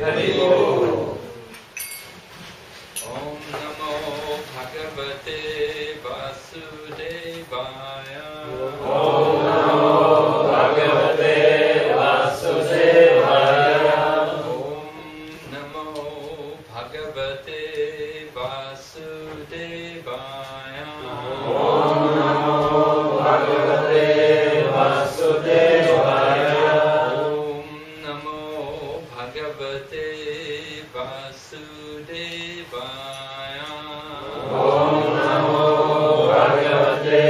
Hari Bol. Om Namo Bhagavate Vasudevaya. Om Namo Bhagavate Vasudevaya. Om Namo Bhagavate Vasudevaya. Om Namo Bhagavate Vasudevaya. Om Namo Bhagavate Vasudevaya. Om Namo Bhagavate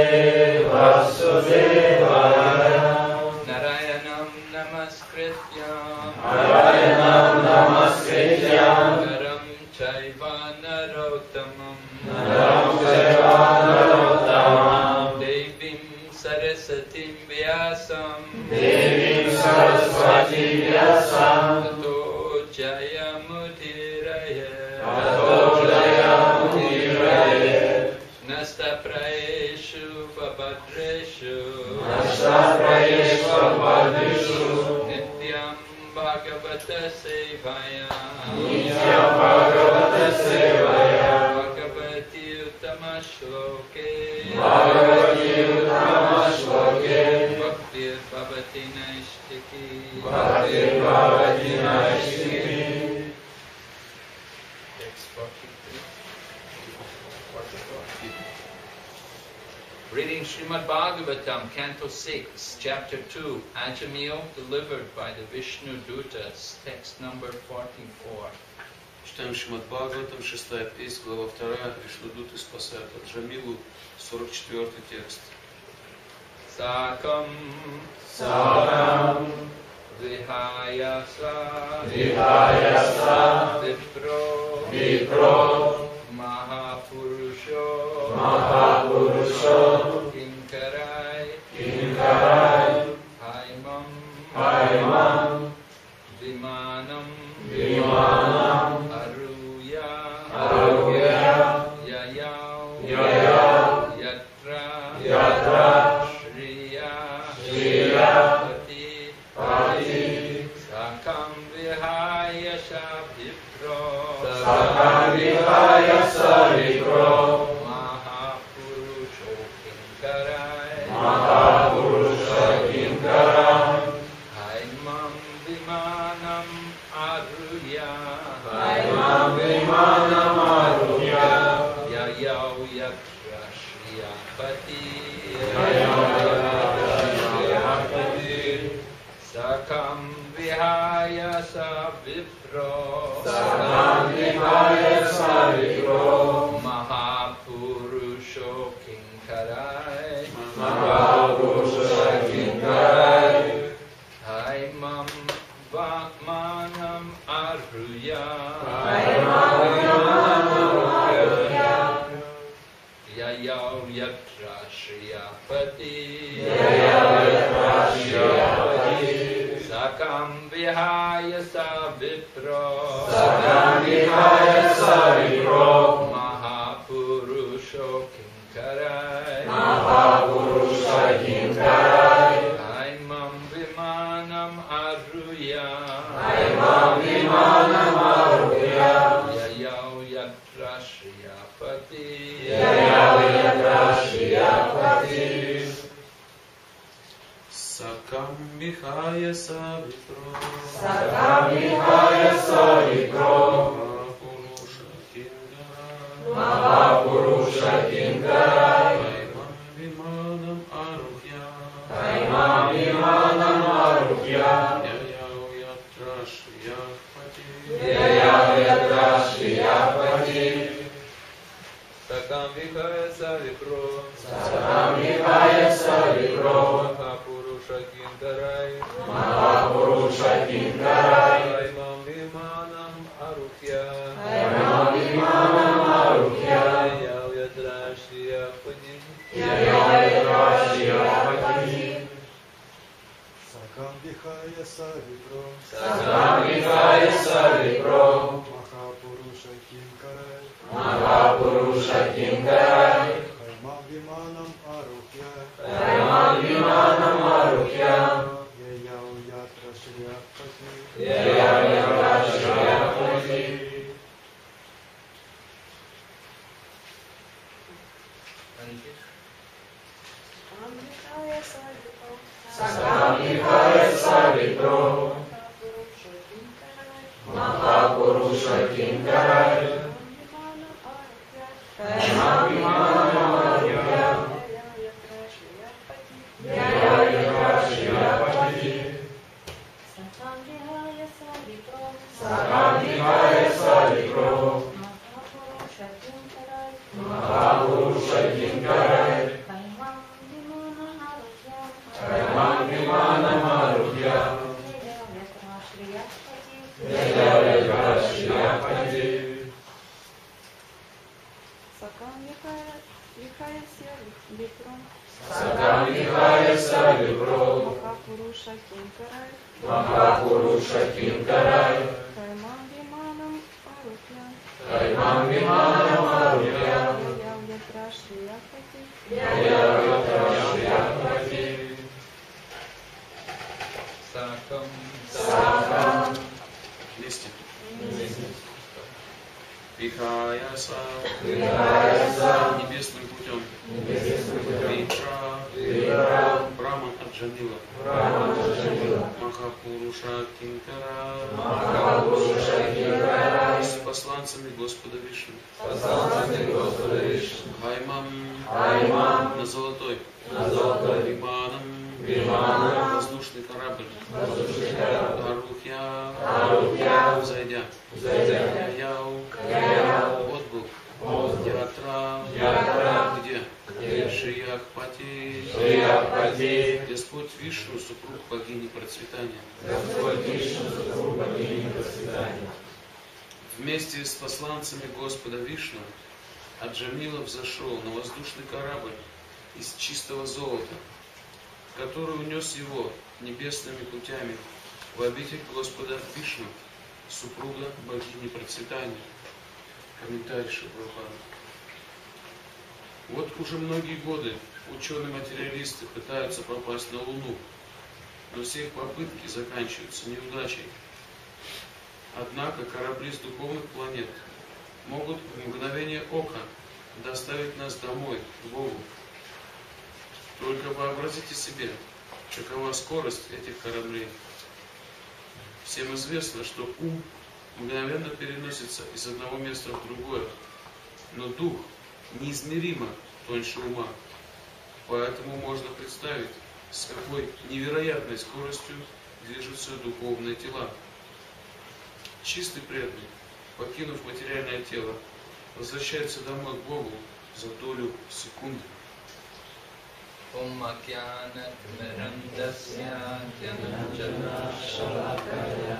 Vasudevaya. Narayanam Namaskrityam Narayanam Namaskrityam Naram Chaiva Narottamam Naram Chaiva Narottamam Devim Sarasatim Vyasam Devim Saraswati Vyasam Tato Jayamudiraya Tato Jayamudiraya Nasta Praeshu Vabhadreshu Nashtaprayeshva Bhadreshu Nityam Bhagavata Sevaya Nityam Bhagavata Sevaya Bhagavati Uttama Shloke Bhagavati Uttama Shloke Bhaktir Bhavati Naishtiki Bhakti Bhavati Naishtiki. Reading Srimad Bhagavatam, Canto 6, Chapter 2, Ajamil, delivered by the Vishnu Dutas, text number 44. Читаем Шримад Бхагаватам, 6 песня, глава 2, Вишнудуты спасают от Джамилу, 44 текст. Sakam Sakam Vihayasa Vihayasa Vipro Vipro Mahapurusho Mahapurusho Kinkarai Kinkarai Haimam Haimam Vimanam Vimanam Aruya Aruya Yayau Yayau Yatra Yatra Shriya Shriya Pati Pati Sakam Vihayasa Vipro Sakam Vihayasa Vipro Mahapurusho Kinkarai Mahapurusha Kinkarai Haimam Vimanam Aruya Haimam Vimanam Aruya Yayau Yatra Shriyapati Yayau Yatra Shriyapati Sakam Vihayasa Vipro Sakam Vihayasa Vipro Mahapurusho Kinkarai Mahapurusha Kinkarai Haimam Vakmanam Aruya Haimam Vimanam Aruya Yayau Yatra Shriyapati Yayau Yatra Shriyapati Sakam Vihayasa Vipro Sakam Vihayasa Vipro Mahapurusho Kinkarai Mahapurusha Kinkarai Haimam Vimanam Aruya Haimam Vimanam Aruya Yayau Yatra Shriyapati Yayau Yatra Shriyapati Sakam Vihayasa Vipro Sakam Vihayasa Vipro Mahapurusha Kinkarai Mahapurusha Kinkarai Haimam Vimanam Aruhya Haimam Vimanam Aruhya Yayau Yatra Shriyapati Yayau Yatra Shriyapati Sakam Vihayasa Vipro Sakam Vihayasa Vipro Mahapurusha Kinkarai Mahapurusha Kinkarai Haimam Vimanam Aruhya Haimam Vimanam Aruhya Yayau Yatra Shriyapati Yayau Yatra Shriyapati Sakam Vihayasa Vipro Sakam Vihayasa Vipro Mahapurusha Kinkarai Mahapurusha Kinkarai Haimam Vimanam Aruhya Haimam Vimanam Aruhya Yayau Yatra Shriyapati Yayau Yatra Shriyapati Puruša Kinkarai, Taimam Vimanam Arupya, Jaya Shriapati, Sakam Vihaya Saripro, Mahapurusha Kinkarai, Taimam Vimanam Arupya, Jaya Shriapati, Sakam Vihaya Saripro, Mahapurusha Kinkarai, Mahapurusha Kinkarai, Taimam Vimanam Arupya, Taimam Vimanam Arupya, Jaya Shriapati, Jaya Shriapati, Sakam. Sakam, Вместе. Вихаяса, небесным путем. Випра, Браман от Джамила. Махапуруша Кинкара, с посланцами Господа Вишну. Хаймам, на золотой. Виманом, воздушный корабль. Арухья, взойдя. Яу, отбыл. Ятра, где? Шриапати, Господь Вишну, супруг богини процветания. Вместе с посланцами Господа Вишну Аджамила взошел на воздушный корабль из чистого золота, который унес его небесными путями в обитель Господа Вишну, супруга богини процветания. Комментарий Шри Прабхупады. Вот уже многие годы ученые-материалисты пытаются попасть на Луну, но все их попытки заканчиваются неудачей. Однако корабли с духовных планет могут в мгновение ока доставить нас домой, к Богу. Только вообразите себе, какова скорость этих кораблей. Всем известно, что ум мгновенно переносится из одного места в другое, но дух неизмеримо тоньше ума. Поэтому можно представить, с какой невероятной скоростью движутся духовные тела. Чистый преданный, покинув материальное тело, возвращается домой к Богу за долю секунды. Om Akyanat Mirandasya Janajana Shalakaya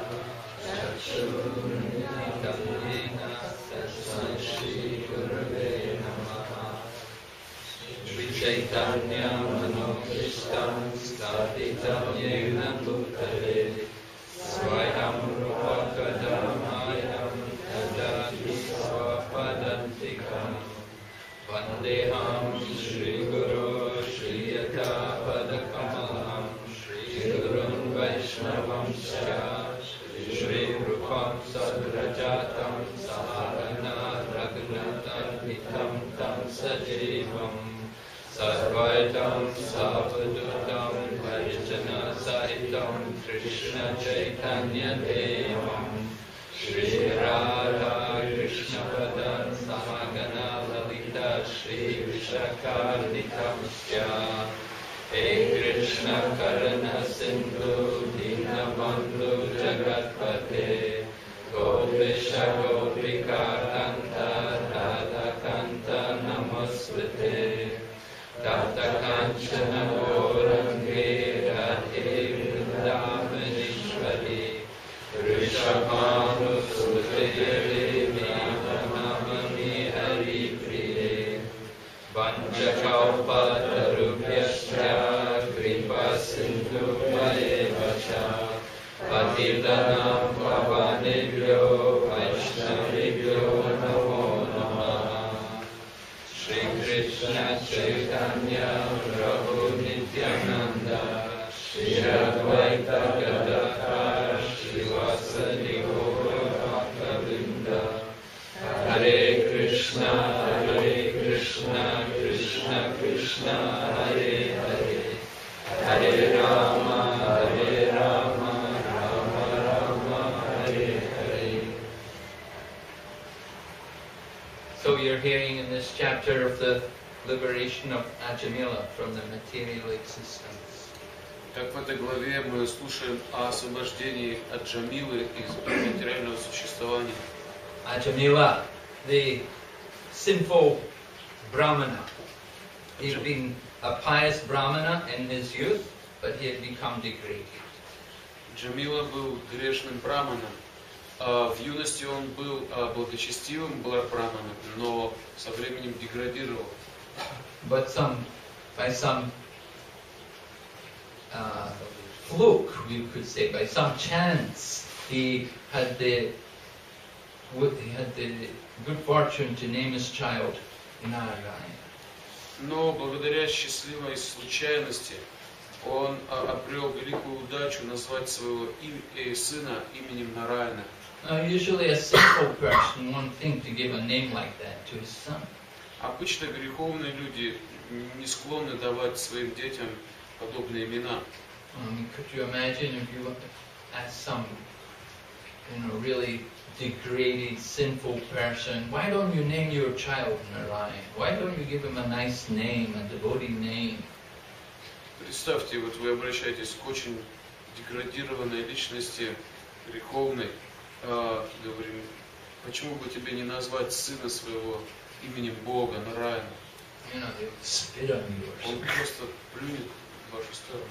Chakshurunitamyena Tasmai Shri Gurave Namaha Vichaitanya Manokishtam Statitam Yena Bhutale Swayam Rupa Kadamayam Tadati Swapadantikam Vandeham Shri Guru Shriyata Padakamalam Shri Gurun Vaishnavam Sya Shri Rupam Sadrajatam Sahagana Raghunatam Hitam Tam Sajivam Sarvaitam Savadutam Harijana Sahitam Krishna Chaitanya Devam Shri Radha Krishna Padan Sahagana Lalita Shri Vishakarnitam Sya Hey Krishna Karana Sindhu Dinabandhu Jagatpate Gopisha Gopika Kanta Radha Kanta Namasvate Tata Kanchana Gorange Radhe Vrindavanishwari Rishabhanu Sudeve Namami Hari Priye Vanchakalpa Tarubhyasya Kripa Sindhu Vaevacha Patitanam Pavanebhyo Vaishnavibhyo Namo Namaha Shri Krishna Chaitanya Prabhu Nityananda Shri Advaita Gadadhar Srivasadi Gaura Bhaktavinda Hare Krishna Krishna Krishna Hare Hare Hare Rama Rama Rama Hare Hare also you're hearing in this chapter of the liberation of Ajamila from the material existence. Так в этой главе мы слушаем о освобождении от Джамилы из материального существования. Ajamila, the sinful Brahmana. He'd been a pious Brahmana in his youth, but he had become degraded. Джамила был грешным браманом. В юности он был благочестивым браманом, но со временем деградировал. But by some fluke, you could say, by some chance, he had the good fortune to name his child Narayana. Но благодаря счастливой случайности он обрел великую удачу назвать своего сына именем Нараяна. Usually a sinful person won't think to give a name like that to his son. Обычно греховные люди не склонны давать своим детям подобные имена. Could you imagine if you asked some, really degraded, sinful person, why don't you name your child Narayan? Why don't you give him a nice name, a devotee name? Представьте, вот вы обращаетесь к очень деградированной личности, греховной, говорим, почему бы тебе не назвать сына своего именем Бога, Нараяна? They would spit on you or Он something. просто плюнет в вашу сторону.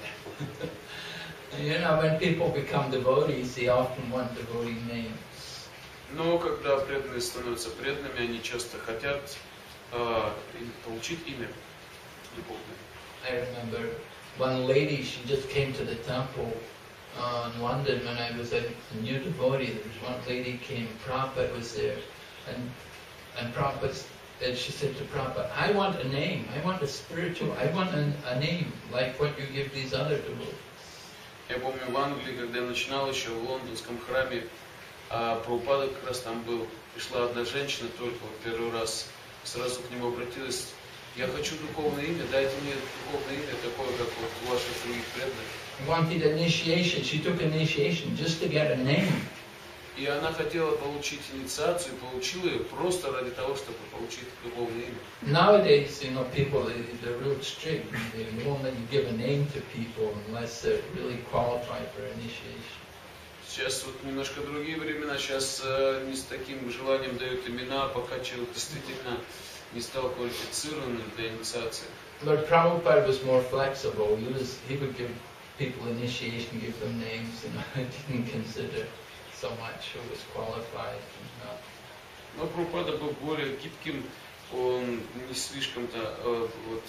When people become devotees, they often want devotee names. Но когда преданные становятся преданными, они часто хотят получить имя любовное. I remember one lady, she just came to the temple in London when I was a new devotee. There was one lady came, Prabhupada was there, and Prabhupada, and she said to Prabhupada, I want a name, I want a spiritual, I want a name like what you give these other devotees. Я помню в Англии, когда я начинал еще в лондонском храме, Прабхупада как раз там был, пришла одна женщина только вот первый раз, сразу к нему обратилась, я хочу духовное имя, дайте мне духовное имя, такое, как вот у ваших других преданных. Wanted initiation, she took initiation just to get a name. И она хотела получить инициацию, получила ее просто ради того, чтобы получить духовное имя. Nowadays, people, they're real strict. They won't let you give a name to people unless they're really qualified for initiation. Сейчас вот немножко другие времена, сейчас не с таким желанием дают имена, пока человек действительно не стал квалифицированным для инициации. But Prabhupada was more flexible. He would give people initiation, give them names, and I didn't consider so much who was qualified and not. Но Прабхупада был более гибким, он не слишком-то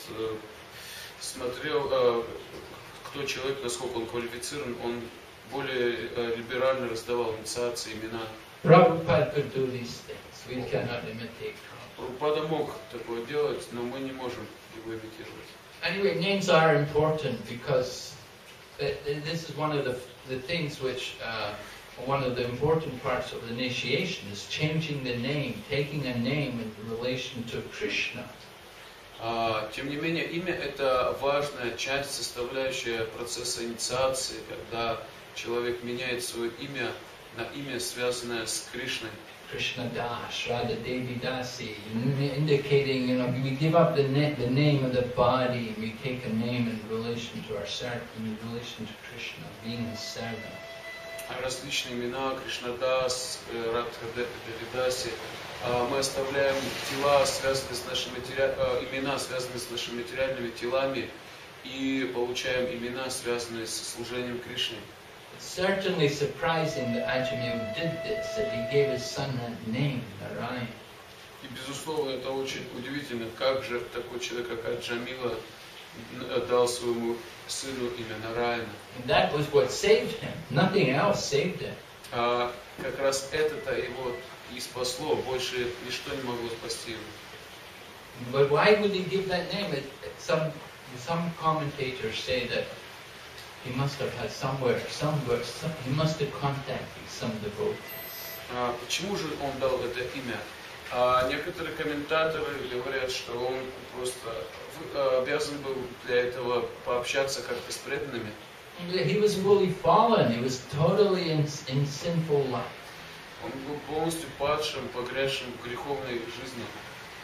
смотрел, кто человек, насколько он квалифицирован, он более либерально раздавал инициации, имена. Prabhupada could do these things. We cannot imitate Prabhupada. Прабхупада мог такое делать, но мы не можем его имитировать. Anyway, names are important because this is one of the things which, one of the important parts of the initiation is changing the name, taking a name in relation to Krishna. Тем не менее, имя – это важная часть, составляющая процесса инициации, когда человек меняет свое имя на имя, связанное с Кришной. Krishna Das, Radha Devi Dasi, indicating, we give up the name of the body, we take a name in relation to our servant, in relation to Krishna, being his servant. Различные имена, Кришнадас, Радха Деви Даси. Мы оставляем тела, связанные с нашими имена, связанные с нашими материальными телами, и получаем имена, связанные со служением Кришне. It's certainly surprising that Ajamil did this, that he gave his son that name, Narayan. И безусловно, это очень удивительно, как же такой человек, как Аджамила, дал своему сыну имя Нараяна. And that was what saved him. Nothing else saved him. Как раз это-то его и спасло, больше ничто не могло спасти его. But why would he give that name? Some commentators say that he must have had he must have contacted some devotees. Почему же он дал это имя? Некоторые комментаторы говорят, что он просто обязан был для этого пообщаться как-то с преданными. He was fully fallen. He was totally in sinful life. Он был полностью падшим, погрязшим в греховной жизни.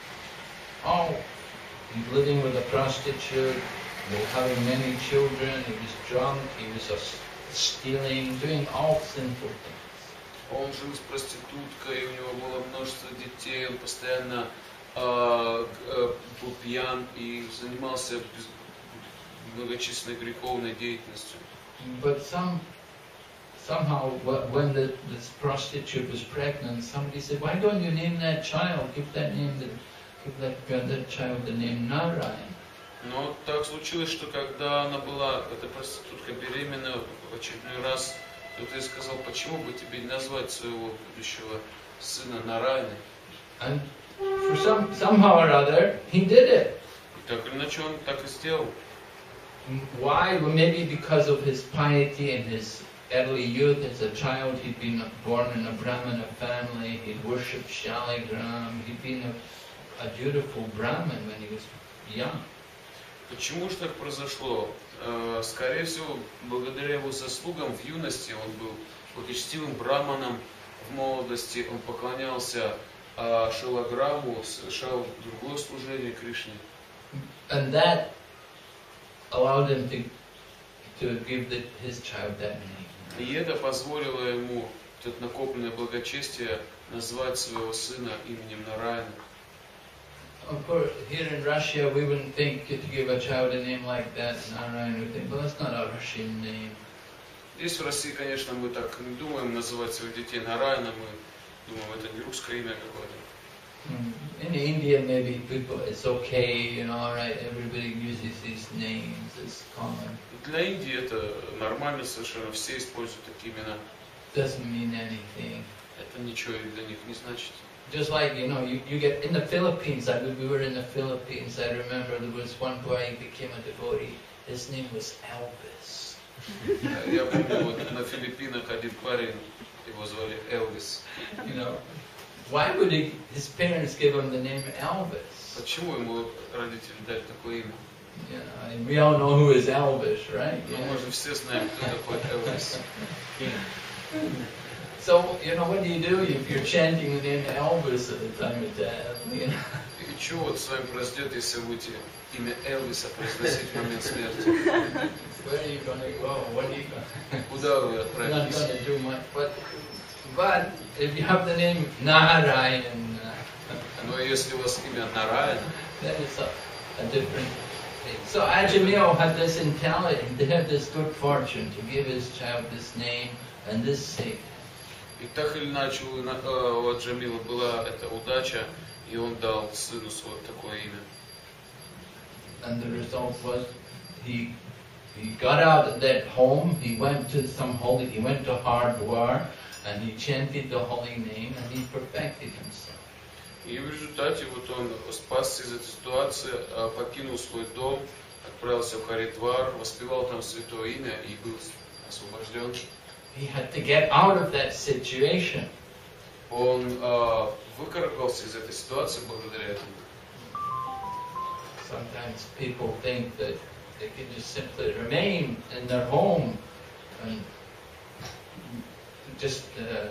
Oh, he's living with a prostitute, having many children, he was drunk, he was stealing, doing all sinful things. Он жил с проституткой, у него было множество детей, он постоянно был пьян и занимался многочисленной греховной деятельностью. But somehow, when this prostitute was pregnant, somebody said, "Why don't you name that child? Give that child the name Narayan." Но так случилось, что когда она была, эта проститутка, беременна в очередной раз, кто-то ей сказал, почему бы тебе не назвать своего будущего сына Нараяной? And for somehow or other, he did it. И так или иначе он так и сделал. Why? Well, maybe because of his piety in his early youth. As a child, he'd been born in a Brahmana family. He'd worshipped Shaligram. He'd been a dutiful Brahmin when he was young. Почему же так произошло? Скорее всего, благодаря его заслугам в юности он был благочестивым браманом, в молодости он поклонялся Шалаграму, совершал другое служение Кришне. And that allowed him to give his child that name. И это позволило ему, это накопленное благочестие, назвать своего сына именем Нараяна. Of course, here in Russia, we wouldn't think to give a child a name like that, Narayan. We think, well, that's not a Russian name. Здесь в России, конечно, мы так не думаем называть своих детей Нараяна, мы думаем, это не русское имя какое-то. In India, maybe people, it's okay, you know, all right, everybody uses these names, it's common. Для Индии это нормально совершенно, все используют такие имена. Doesn't mean anything. Это ничего для них не значит. Just like, you know, you get, in the Philippines, we were in the Philippines, I remember there was one boy who became a devotee, his name was Elvis. Я помню, вот на Филиппинах один парень, его звали Элвис. You know, why would his parents give him the name Elvis? Почему ему родители дали такое имя? You know, and we all know who is Elvis, right? Ну, мы же все знаем, кто такой Элвис. So, you know, what do if you're chanting the name Elvis at the time of death? You know? И что вот с вами произойдет, если вы будете имя Элвиса произносить в момент смерти? Where are you going to go? What are you going to Kуда вы You're not отправитесь? going to do much. But if you have the name Narayan, Но если у вас imя Нараяна, then it's a different thing. So Ajamil had this intelligence, he had this good fortune to give his child this name and this saint. и так или иначе у Аджамила была эта удача, и он дал сыну свое такое имя. And the result was he got out of that home, he went to Hardwar, and he chanted the holy name, and he perfected himself. И в результате вот он спасся из этой ситуации, покинул свой дом, отправился в Харидвар, воспевал там святое имя и был освобожден. He had to get out of that situation. Он выкарабкался из этой ситуации благодаря этому. Sometimes people think that they can just simply remain in their home and just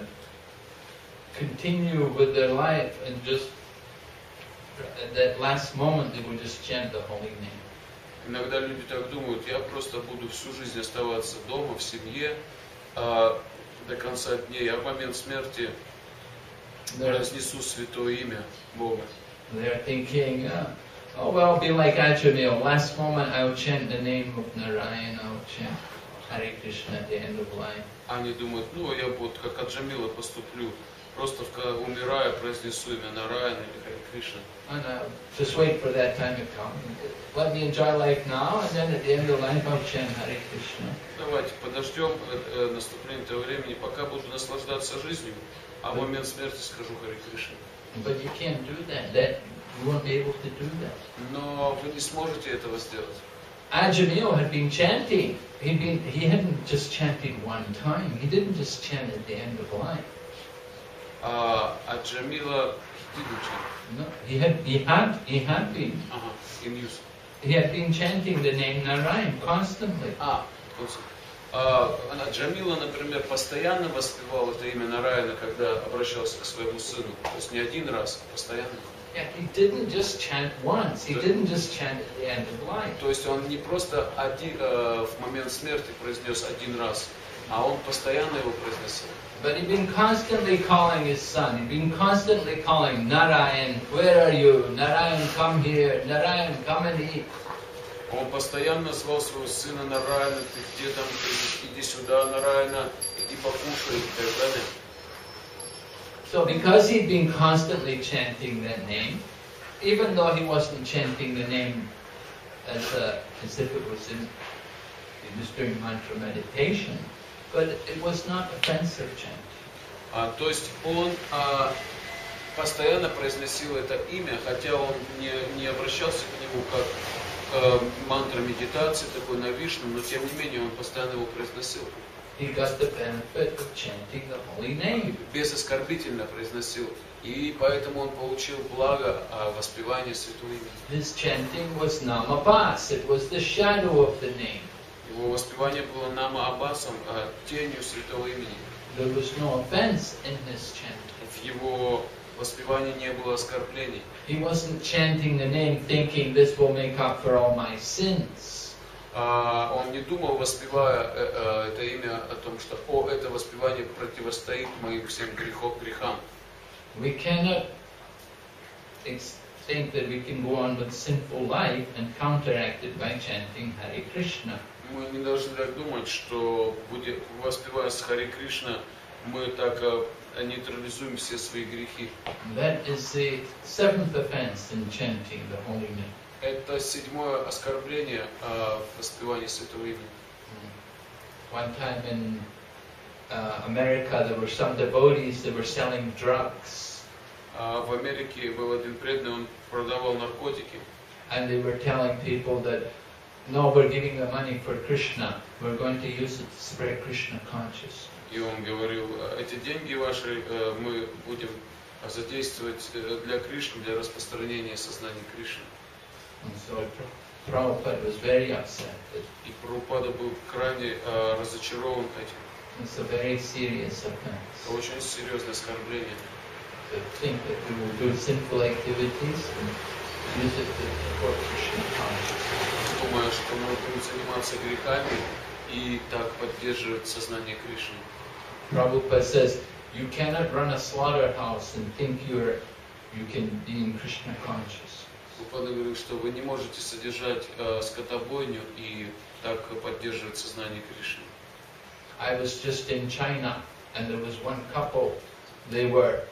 continue with their life and just at that last moment they will just chant the holy name. Иногда люди так думают, я просто буду всю жизнь оставаться дома, в семье, до конца дней, а в момент смерти разнесу святое имя Бога. They're thinking, oh well, be like Ajamil. Last moment I'll chant the name of Narayan, I'll chant Hare Krishna at the end of life. Они думают, ну я вот как Аджамила поступлю, просто умирая произнесу имя Нараяна или Харе Кришна. And just wait for that time to come. Let me enjoy life now, and then at the end of life I'll chant Hare Krishna. Давайте подождем наступления этого времени, пока буду наслаждаться жизнью, а в момент смерти скажу Харе Кришна. But you can't do that. You won't be able to do that. Но вы не сможете этого сделать. Ajamil had been chanting. He hadn't just chanted one time. He didn't just chant at the end of life. Аджамила didn't chant. No, he had been. In use. He had been chanting the name Narayan constantly. Джамила, например, постоянно воспевал это имя Нараяна, когда обращался к своему сыну. То есть не один раз, а постоянно. Yeah, he didn't just chant once. He didn't just chant at the end of life. То есть он не просто в момент смерти произнес один раз, а он постоянно его произносил. But he'd been constantly calling his son. He'd been constantly calling, Narayan, where are you? Narayan, come here. Narayan, come and eat. Он постоянно звал своего сына Нараяна, ты где там, иди сюда, Нараяна, иди покушай и так далее. So because he'd been constantly chanting that name, even though he wasn't chanting the name as if it was he was doing mantra meditation, but it was not offensive chanting. То есть он постоянно произносил это имя, хотя он не обращался к нему как мантра медитации, такой на Вишну, но тем не менее он постоянно его произносил. He got the benefit of chanting the holy name. Безоскорбительно произносил. И поэтому он получил благо воспевания святого имени. His chanting was namabhas. It was the shadow of the name. Его воспевание было нама-абасом, тенью святого имени. There was no offense in his chanting. В его воспевании не было оскорблений. He wasn't chanting the name thinking this will make up for all my sins. Он не думал, воспевая это имя, о том, что это воспевание противостоит моим всем грехам. We cannot think that we can go on with sinful life and counteract it by chanting Hare Krishna. Мы не должны так думать, что, воспевая с Харе Кришна, мы так нейтрализуем все свои грехи. That is the seventh offense in chanting the holy name. Это 7-е оскорбление в воспевании святого имени. One time in America, there were some devotees that were selling drugs. В Америке был один преданный, он продавал наркотики. And they were telling people that, no, we're giving the money for Krishna. We're going to use it to spread Krishna consciousness. И он говорил, эти деньги ваши мы будем задействовать для Кришны, для распространения сознания Кришны. And so Prabhupada was very upset. И Прабхупада был крайне разочарован этим. It's a very serious offense. Это очень серьезное оскорбление. To think that we will do sinful activities and use it to support Krishna consciousness. Думаю, что мы будем заниматься грехами и так поддерживать сознание Кришны. Prabhupada says, you cannot run a slaughterhouse and think you can be in Krishna conscious. Прабхупада говорил, что вы не можете содержать скотобойню и так поддерживать сознание Кришны. I was just in China and there was one couple, they were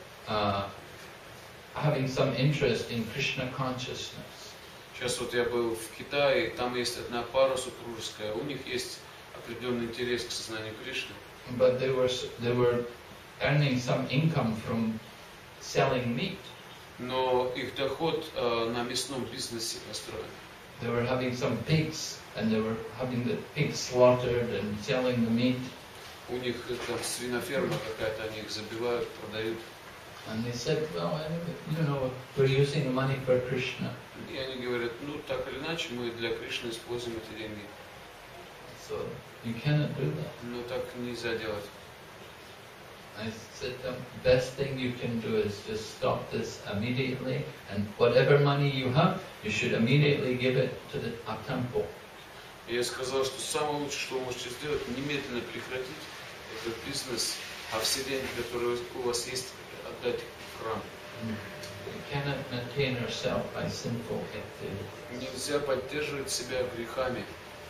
having some interest in Krishna consciousness. Сейчас вот я был в Китае, там есть одна пара супружеская, у них есть определенный интерес к сознанию Кришны. But they were earning some income from selling meat. Но их доход на мясном бизнесе построен. They were having some pigs and they were having the pigs slaughtered and selling the meat. У них там свиноферма какая-то, они их забивают, продают. And they said, well, we're using the money for Krishna. И они говорят, ну так или иначе мы для Кришны используем эти деньги. So you cannot do that. Но так нельзя делать. I said the best thing you can do is just stop this immediately, and whatever money you have, you should immediately give it to the temple. Я сказал, что самое лучшее, что вы можете сделать, немедленно прекратить этот бизнес, а все деньги, которые у вас есть, отдать в храм. You cannot maintain yourself by sinful activity. Нельзя поддерживать себя грехами.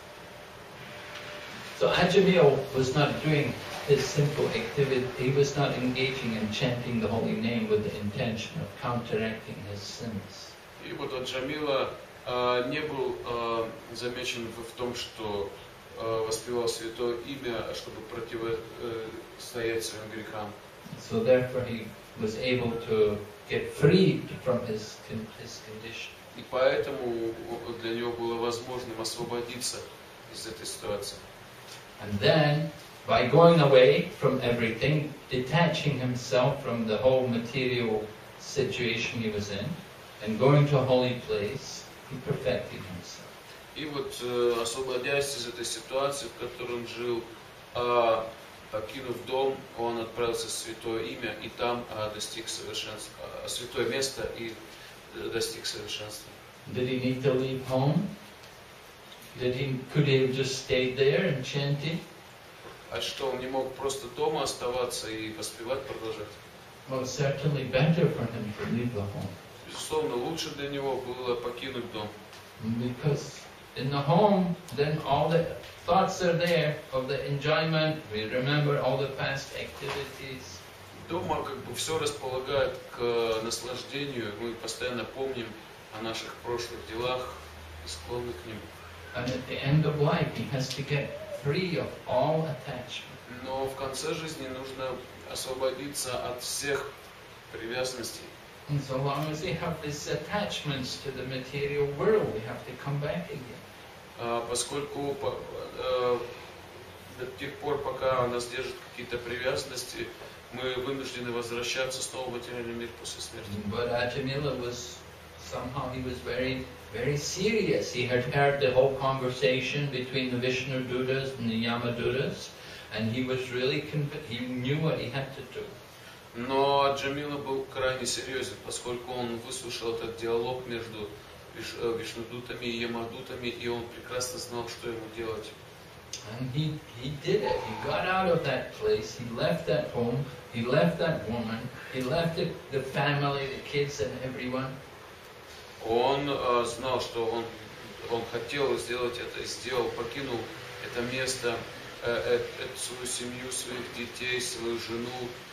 So Ajamil was not doing his simple activity. He was not engaging in chanting the holy name with the intention of counteracting his sins. И вот Аджамила не был замечен в том, что воспевал святое имя, чтобы противостоять своим грехам. So therefore he was able to get freed from his condition. И поэтому для него было возможным освободиться из этой ситуации. And then, by going away from everything, detaching himself from the whole material situation he was in, and going to a holy place, he perfected himself. И вот, освободясь из этой ситуации, в которой он жил, покинув дом, он отправился в святое имя и там достиг совершенства, святое место и достиг совершенства. Did he need to leave home? Could he have just stayed there and chanted? А что, он не мог просто дома оставаться и воспевать, продолжать? Well, it's certainly better for him to leave the home. Безусловно, лучше для него было покинуть дом. Because in the home, then all the thoughts are there of the enjoyment. We remember all the past activities. Дома как бы все располагает к наслаждению. Мы постоянно помним о наших прошлых делах и склонны к ним. And at the end of life, he has to get free of all attachment. Но в конце жизни нужно освободиться от всех привязанностей. And so long as they have these attachments to the material world, we have to come back again. Поскольку до тех пор, пока нас держат какие-то привязанности, мы вынуждены возвращаться снова в материальный мир после смерти. But Ajamila somehow he was very, very serious. He had heard the whole conversation between the Vishnu Dutas and the Yama Dutas, and he was really he knew what he had to do. Но Аджамила был крайне серьезен, поскольку он выслушал этот диалог между Вишнудутами и Ямадутами, и он прекрасно знал, что ему делать. And he did it. He got out of that place. He left that home. He left that woman. He left the family, the kids, and everyone. Он знал, что он хотел сделать это, и сделал, покинул это место, свою семью, своих детей, свою жену.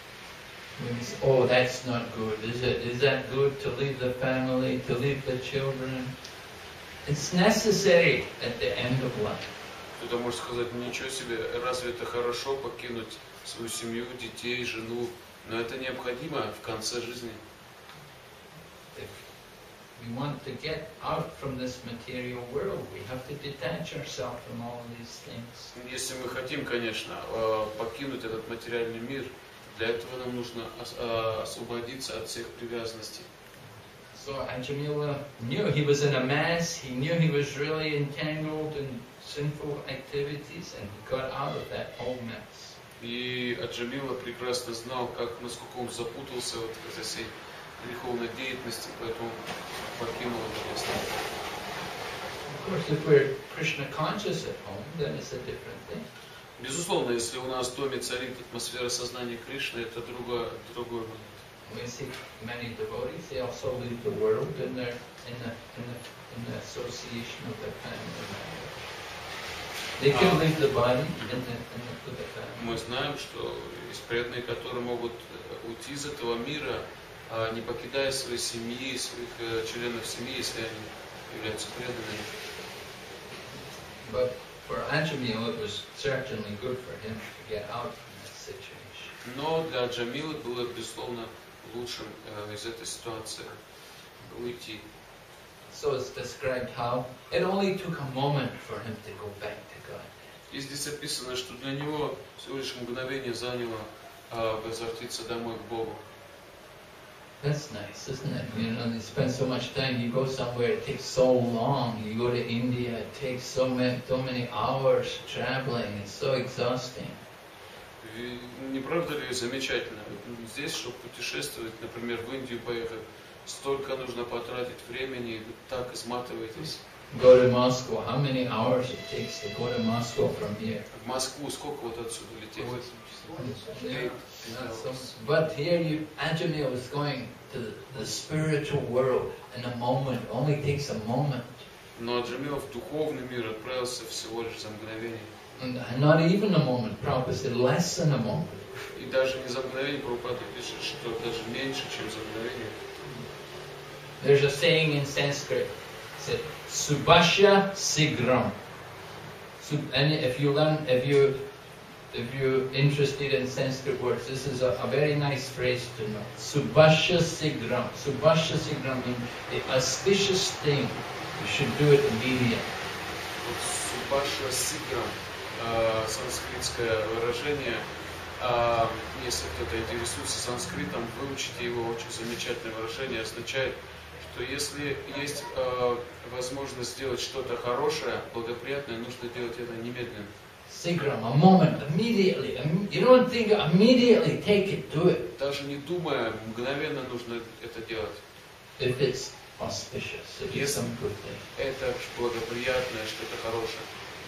Oh, that's not good. Is that good to leave the family, to leave the children? It's necessary at the end of life. Кто-то может сказать, ничего себе, разве это хорошо покинуть свою семью, детей, жену? Но это необходимо в конце жизни. If we want to get out from this material world, we have to detach ourselves from all these things. Если мы хотим, конечно, покинуть этот материальный мир, для этого нам нужно освободиться от всех привязанностей. So Ajamila knew he was in a mess, he knew he was really entangled in sinful activities, and he got out of that whole mess. И Аджамила прекрасно знал, насколько он запутался в этой всей греховной деятельности, поэтому покинул это место. Of course, if we're Krishna conscious at home, then it's a different thing. Безусловно, если у нас в доме царит атмосфера сознания Кришны, это другой момент. We see many devotees; they also leave the world in the association of their family. They can leave the body with the family. Мы знаем, что есть преданные, которые могут уйти из этого мира, не покидая своей семьи, своих членов семьи, если они являются преданными. But for Ajamila, it was certainly good for him to get out from that situation. Но для Аджамилы было, безусловно, лучшим из этой ситуации уйти. So it's described how it only took a moment for him to go back to God. И здесь описано, что для него всего лишь мгновение заняло возвратиться домой к Богу. That's nice, isn't it? You know, you spend so much time, you go somewhere, it takes so long. You go to India, it takes so many hours traveling, it's so exhausting. Не правда ли замечательно? Здесь, чтобы путешествовать, например, в Индию поехать, столько нужно потратить времени, так изматываетесь. Go to Moscow, how many hours it takes to go to Moscow from here? В Москву сколько вот отсюда лететь? Yeah, not so much. But here Ajamila was going to the spiritual world in a moment, it only takes a moment. Но Аджамил в духовный мир отправился всего лишь за мгновение. And not even a moment, Prabhupada said less than a moment. И даже не за мгновение, Прабхупада пишет, что даже меньше, чем за мгновение. There's a saying in Sanskrit, it said, Subhashya Sigram. And if you're interested in Sanskrit words, this is a very nice phrase to know. Subhashya Sigram. Subhashya Sigram means the auspicious thing. You should do it immediately. Subhashya Sigram, санскритское выражение. Если кто-то интересуется санскритом, выучите его, очень замечательное выражение, означает, что если есть возможность сделать что-то хорошее, благоприятное, нужно делать это немедленно. Sigram, a moment, immediately. You don't think immediately take it, do it. Даже не думая, мгновенно нужно это делать. If it's auspicious, if it's Yes. some good thing. Это благоприятное, что-то хорошее.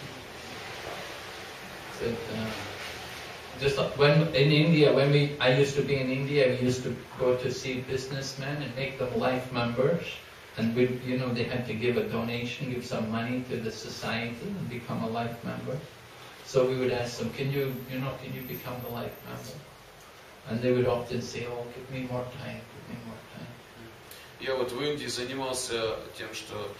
So, just like when in India, I used to be in India, we used to go to see businessmen and make them life members. And they had to give a donation, give some money to the society and become a life member. So we would ask them, can you become a life member? And they would often say, oh, give me more time, give me more time. Я вот в Индии занимался тем, что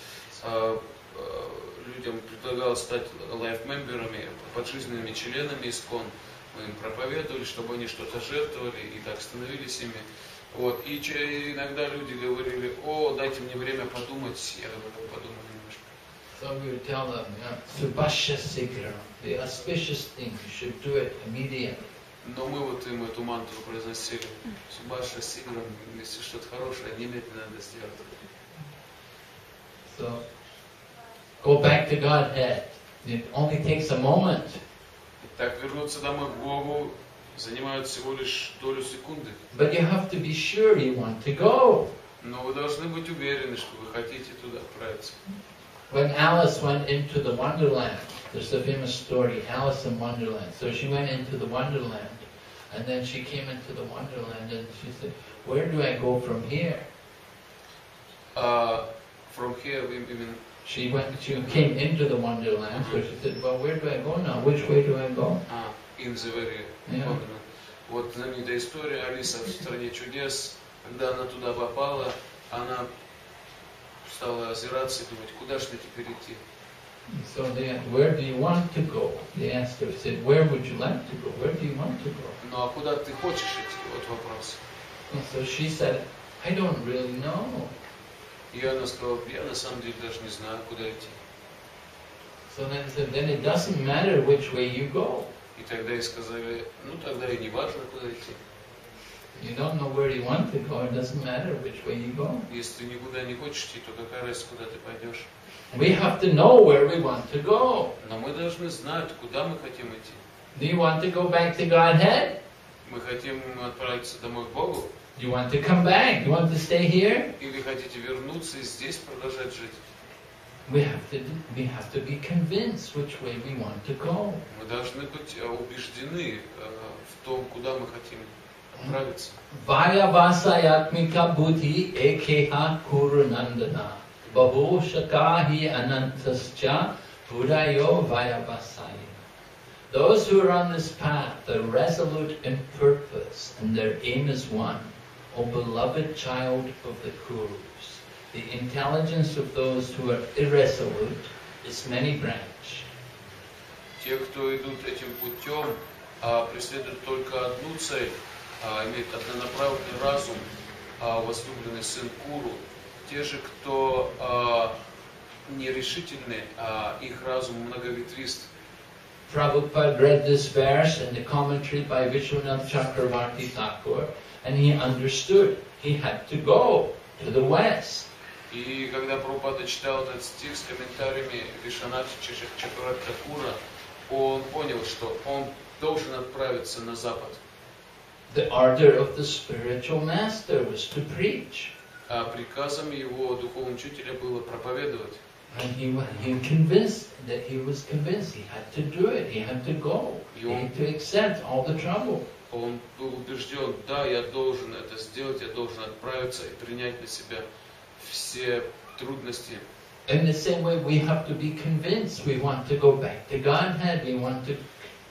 людям предлагал стать лайфмемберами, поджизненными членами ИСККОН. Мы им проповедовали, чтобы они что-то жертвовали, и так становились ими. Вот. И иногда люди говорили, о, дайте мне время подумать, я говорю, подумаю немножко. So we would tell them, Subhashya Sigram, the auspicious thing, you should do it immediately. Но мы вот им эту мантру произносили. Субаша Сиграм, если что-то хорошее, немедленно надо сделать. So, go back to Godhead. It only takes a moment. Так, вернуться домой к Богу занимает всего лишь долю секунды. But you have to be sure you want to go. Но вы должны быть уверены, что вы хотите туда отправиться. When Alice went into the Wonderland, there's a famous story, Alice in Wonderland. So she went into the Wonderland, and then she came into the Wonderland and she said, where do I go from here? From here, we mean... She came into the Wonderland, so she said, well, where do I go now? Which way do I go? In the very Wonderland. Вот знаменитая история Алиса в стране чудес. Когда она туда попала, она стала озираться и думать, куда же мне теперь идти? So they asked, where do you want to go? They asked her, said, where would you like to go? Where do you want to go? Ну а куда ты хочешь идти? Вот вопрос. And so she said, I don't really know. И она сказала, я на самом деле даже не знаю, куда идти. So then it doesn't matter which way you go. И тогда ей сказали, ну тогда и не важно, куда идти. You don't know where you want to go, it doesn't matter which way you go. Если ты никуда не хочешь идти, то какая разница, куда ты пойдешь? We have to know where we want to go. Но мы должны знать, куда мы хотим идти. Do you want to go back to Godhead? Мы хотим отправиться домой к Богу? Do you want to come back? Do you want to stay here? Или хотите вернуться и здесь продолжать жить? We have to be convinced which way we want to go. Мы должны быть убеждены в том, куда мы хотим отправиться. Vaya vasayatmika buddhi ekeha kurunandana bhavo shakahi anantascha buddhayo vaya vasaya. Those who are on this path are resolute in purpose, and their aim is one. O beloved child of the Kurus, the intelligence of those who are irresolute is many-branched. Те, кто идут этим путем, преследуют только одну цель, имеют однонаправленный разум, возлюбленный сын Куру. Те же, кто нерешительны, их разум многоветвист. Prabhupada read this verse in the commentary by Vishwanath Chakravarti Thakur, and he understood he had to go to the west. И когда Прабхупада читал этот стих с комментариями Вишванатха Чакраварти Thakura, он понял, что он должен отправиться на запад. The order of the spiritual master was to preach. А приказом его духовного учителя было проповедовать. And he was convinced he had to do it, he had to go, he had to accept all the trouble. Он был убежден, да, я должен это сделать, я должен отправиться и принять на себя все трудности. In the same way, we have to be convinced we want to go back to Godhead, we want to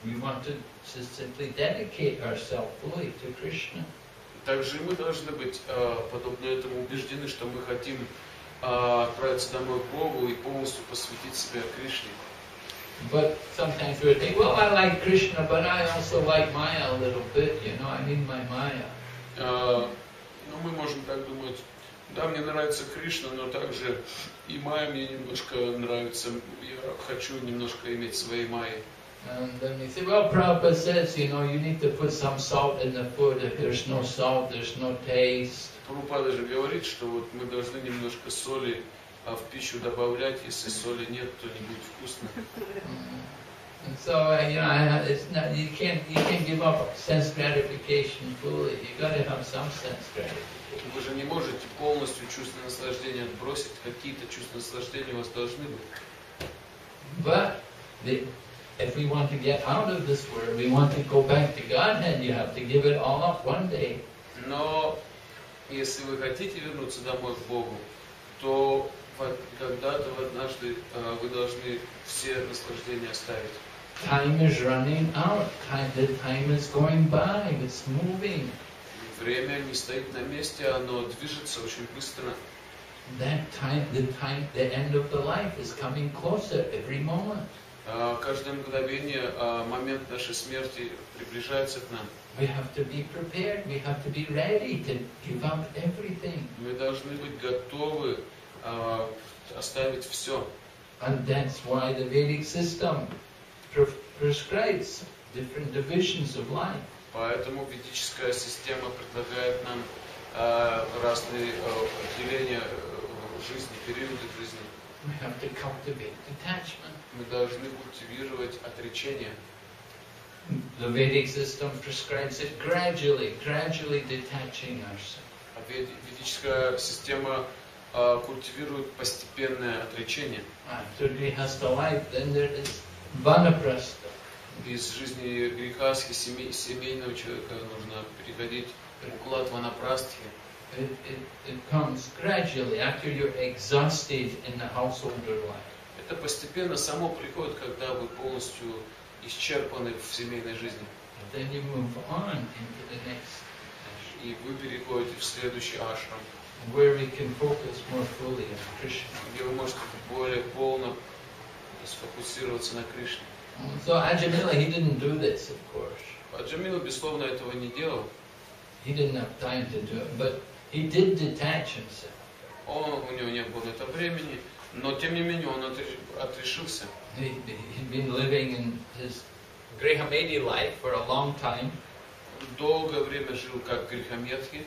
simply dedicate ourselves fully to Krishna. Также мы должны быть подобно этому убеждены, что мы хотим отправиться домой к Богу и полностью посвятить себя Кришне. But sometimes we think, well, I like Krishna, but I also like Maya a little bit, I need my Maya. Но мы можем так думать, да, мне нравится Кришна, но также и Майя мне немножко нравится, я хочу немножко иметь своей Майи. And then we say, well, Prabhupada says, you need to put some salt in the food. If there's no salt, there's no taste. Прабхупада же говорит, что вот мы должны немножко соли в пищу добавлять, если соли нет, то не будет вкусно. And so, it's not, you can't give up sense gratification fully. You got to have some sense gratification. Вы же не можете полностью чувство наслаждения отбросить, какие-то чувства наслаждения у вас должны быть. But if we want to get out of this world, we want to go back to Godhead, you have to give it all up one day. Но если вы хотите вернуться домой к Богу, то когда-то однажды вы должны все наслаждения оставить. Time is running out. The time is going by. It's moving. Время не стоит на месте, оно движется очень быстро. The end of the life is coming closer every moment. Каждое мгновение, момент нашей смерти приближается к нам. We have to be prepared. We have to be ready to give up everything. Мы должны быть готовы оставить все. And that's why the Vedic system prescribes different divisions of life. Поэтому ведическая система предлагает нам разные отделения жизни, периоды жизни. We have to cultivate detachment. Мы должны культивировать отречение. The Vedic system prescribes it gradually detaching ourselves. Ведическая система культивирует постепенное отречение. After grihastha life, then there is vanaprastha. Из жизни грехастхи, семейного человека нужно переходить в уклад ванапрастхи. It comes gradually after you're exhausted in the householder life. Это постепенно само приходит, когда вы полностью исчерпаны в семейной жизни. Then you move on into the next ashram, И вы переходите в следующий ашрам, where we can focus more fully on Krishna. где вы можете более полно сфокусироваться на Кришне. So Ajamila, he didn't do this, of course. А Джамила, безусловно, этого не делал. He didn't have time to do it, but he did detach himself. У него не было на это времени, но тем не менее он отрешился. He'd been living in his Grihamedi life for a long time, Долгое время жил как грехометхи,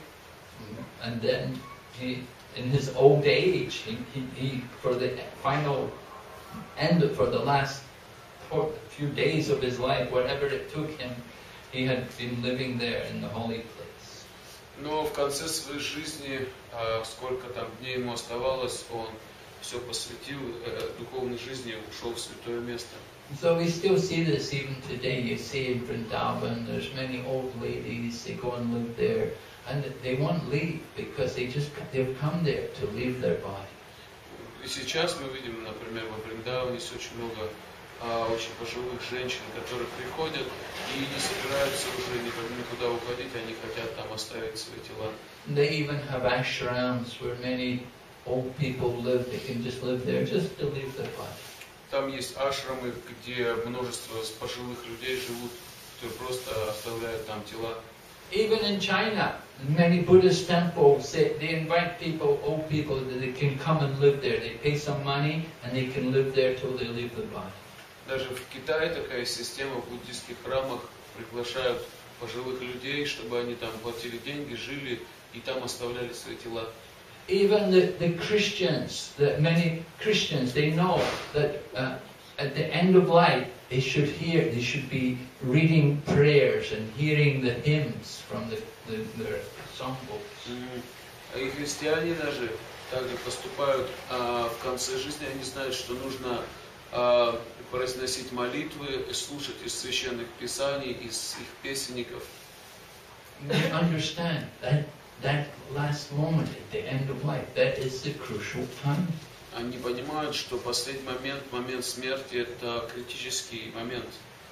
and then in his old age, he for the final end, for the last few days of his life, whatever it took him, he had been living there in the holy place. но в конце своей жизни, сколько там дней ему оставалось, он все посвятил духовной жизни, ушел в святое место. So we still see this even today. You see in Vrindavan, there's many old ladies, they go and live there, and they won't leave because they've come there to leave their body. И сейчас мы видим, например, во Вриндаване есть очень много очень пожилых женщин, которые приходят и не собираются уже никуда уходить, они хотят там оставить свои тела. They even have ashrams where many old people live. They can just live there just to leave their body. Там есть ашрамы, где множество пожилых людей живут, которые просто оставляют там тела. Even in China, many Buddhist temples, they invite people, old people, that they can come and live there. They pay some money and they can live there till they leave the body. Даже в Китае такая система, в буддийских храмах приглашают пожилых людей, чтобы они там платили деньги, жили и там оставляли свои тела. Even the Christians, many Christians, they know that at the end of life they should be reading prayers and hearing the hymns from their songbooks. И христиане даже также поступают в конце жизни, они знают, что нужно произносить молитвы, слушать из священных писаний, из их песенников. They understand that last moment at the end of life, that is the crucial time. Они понимают, что последний момент смерти, это критический момент,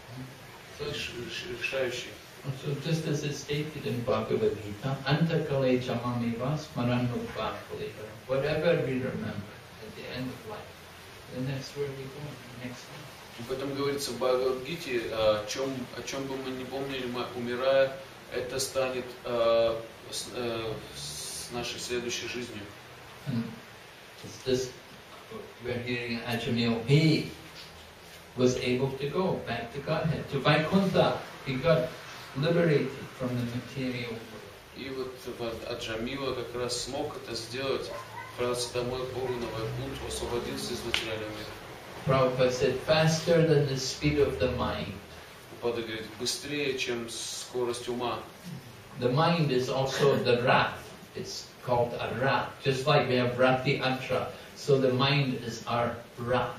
решающий. So just as it's stated in Bhagavad Gita, Antakale chamamiva smaranupakale, whatever we remember at the end of life, then that's where we go next time. Об этом говорится в Бхагавад-гите, о чем бы мы ни помнили, умирая, это станет с нашей следующей жизнью. And it's this, we're hearing Ajamil, he was able to go back to Godhead, to Vaikuntha. He got liberated from the material world. И вот Аджамила как раз смог это сделать, отправиться домой к Богу на Вайкунтху, освободился из материального мира. Prabhupada said, faster than the speed of the mind. Прабхупада говорит, быстрее, чем скорость ума. The mind is also the rath. It's called a rath. Just like we have rati atra. So the mind is our rath.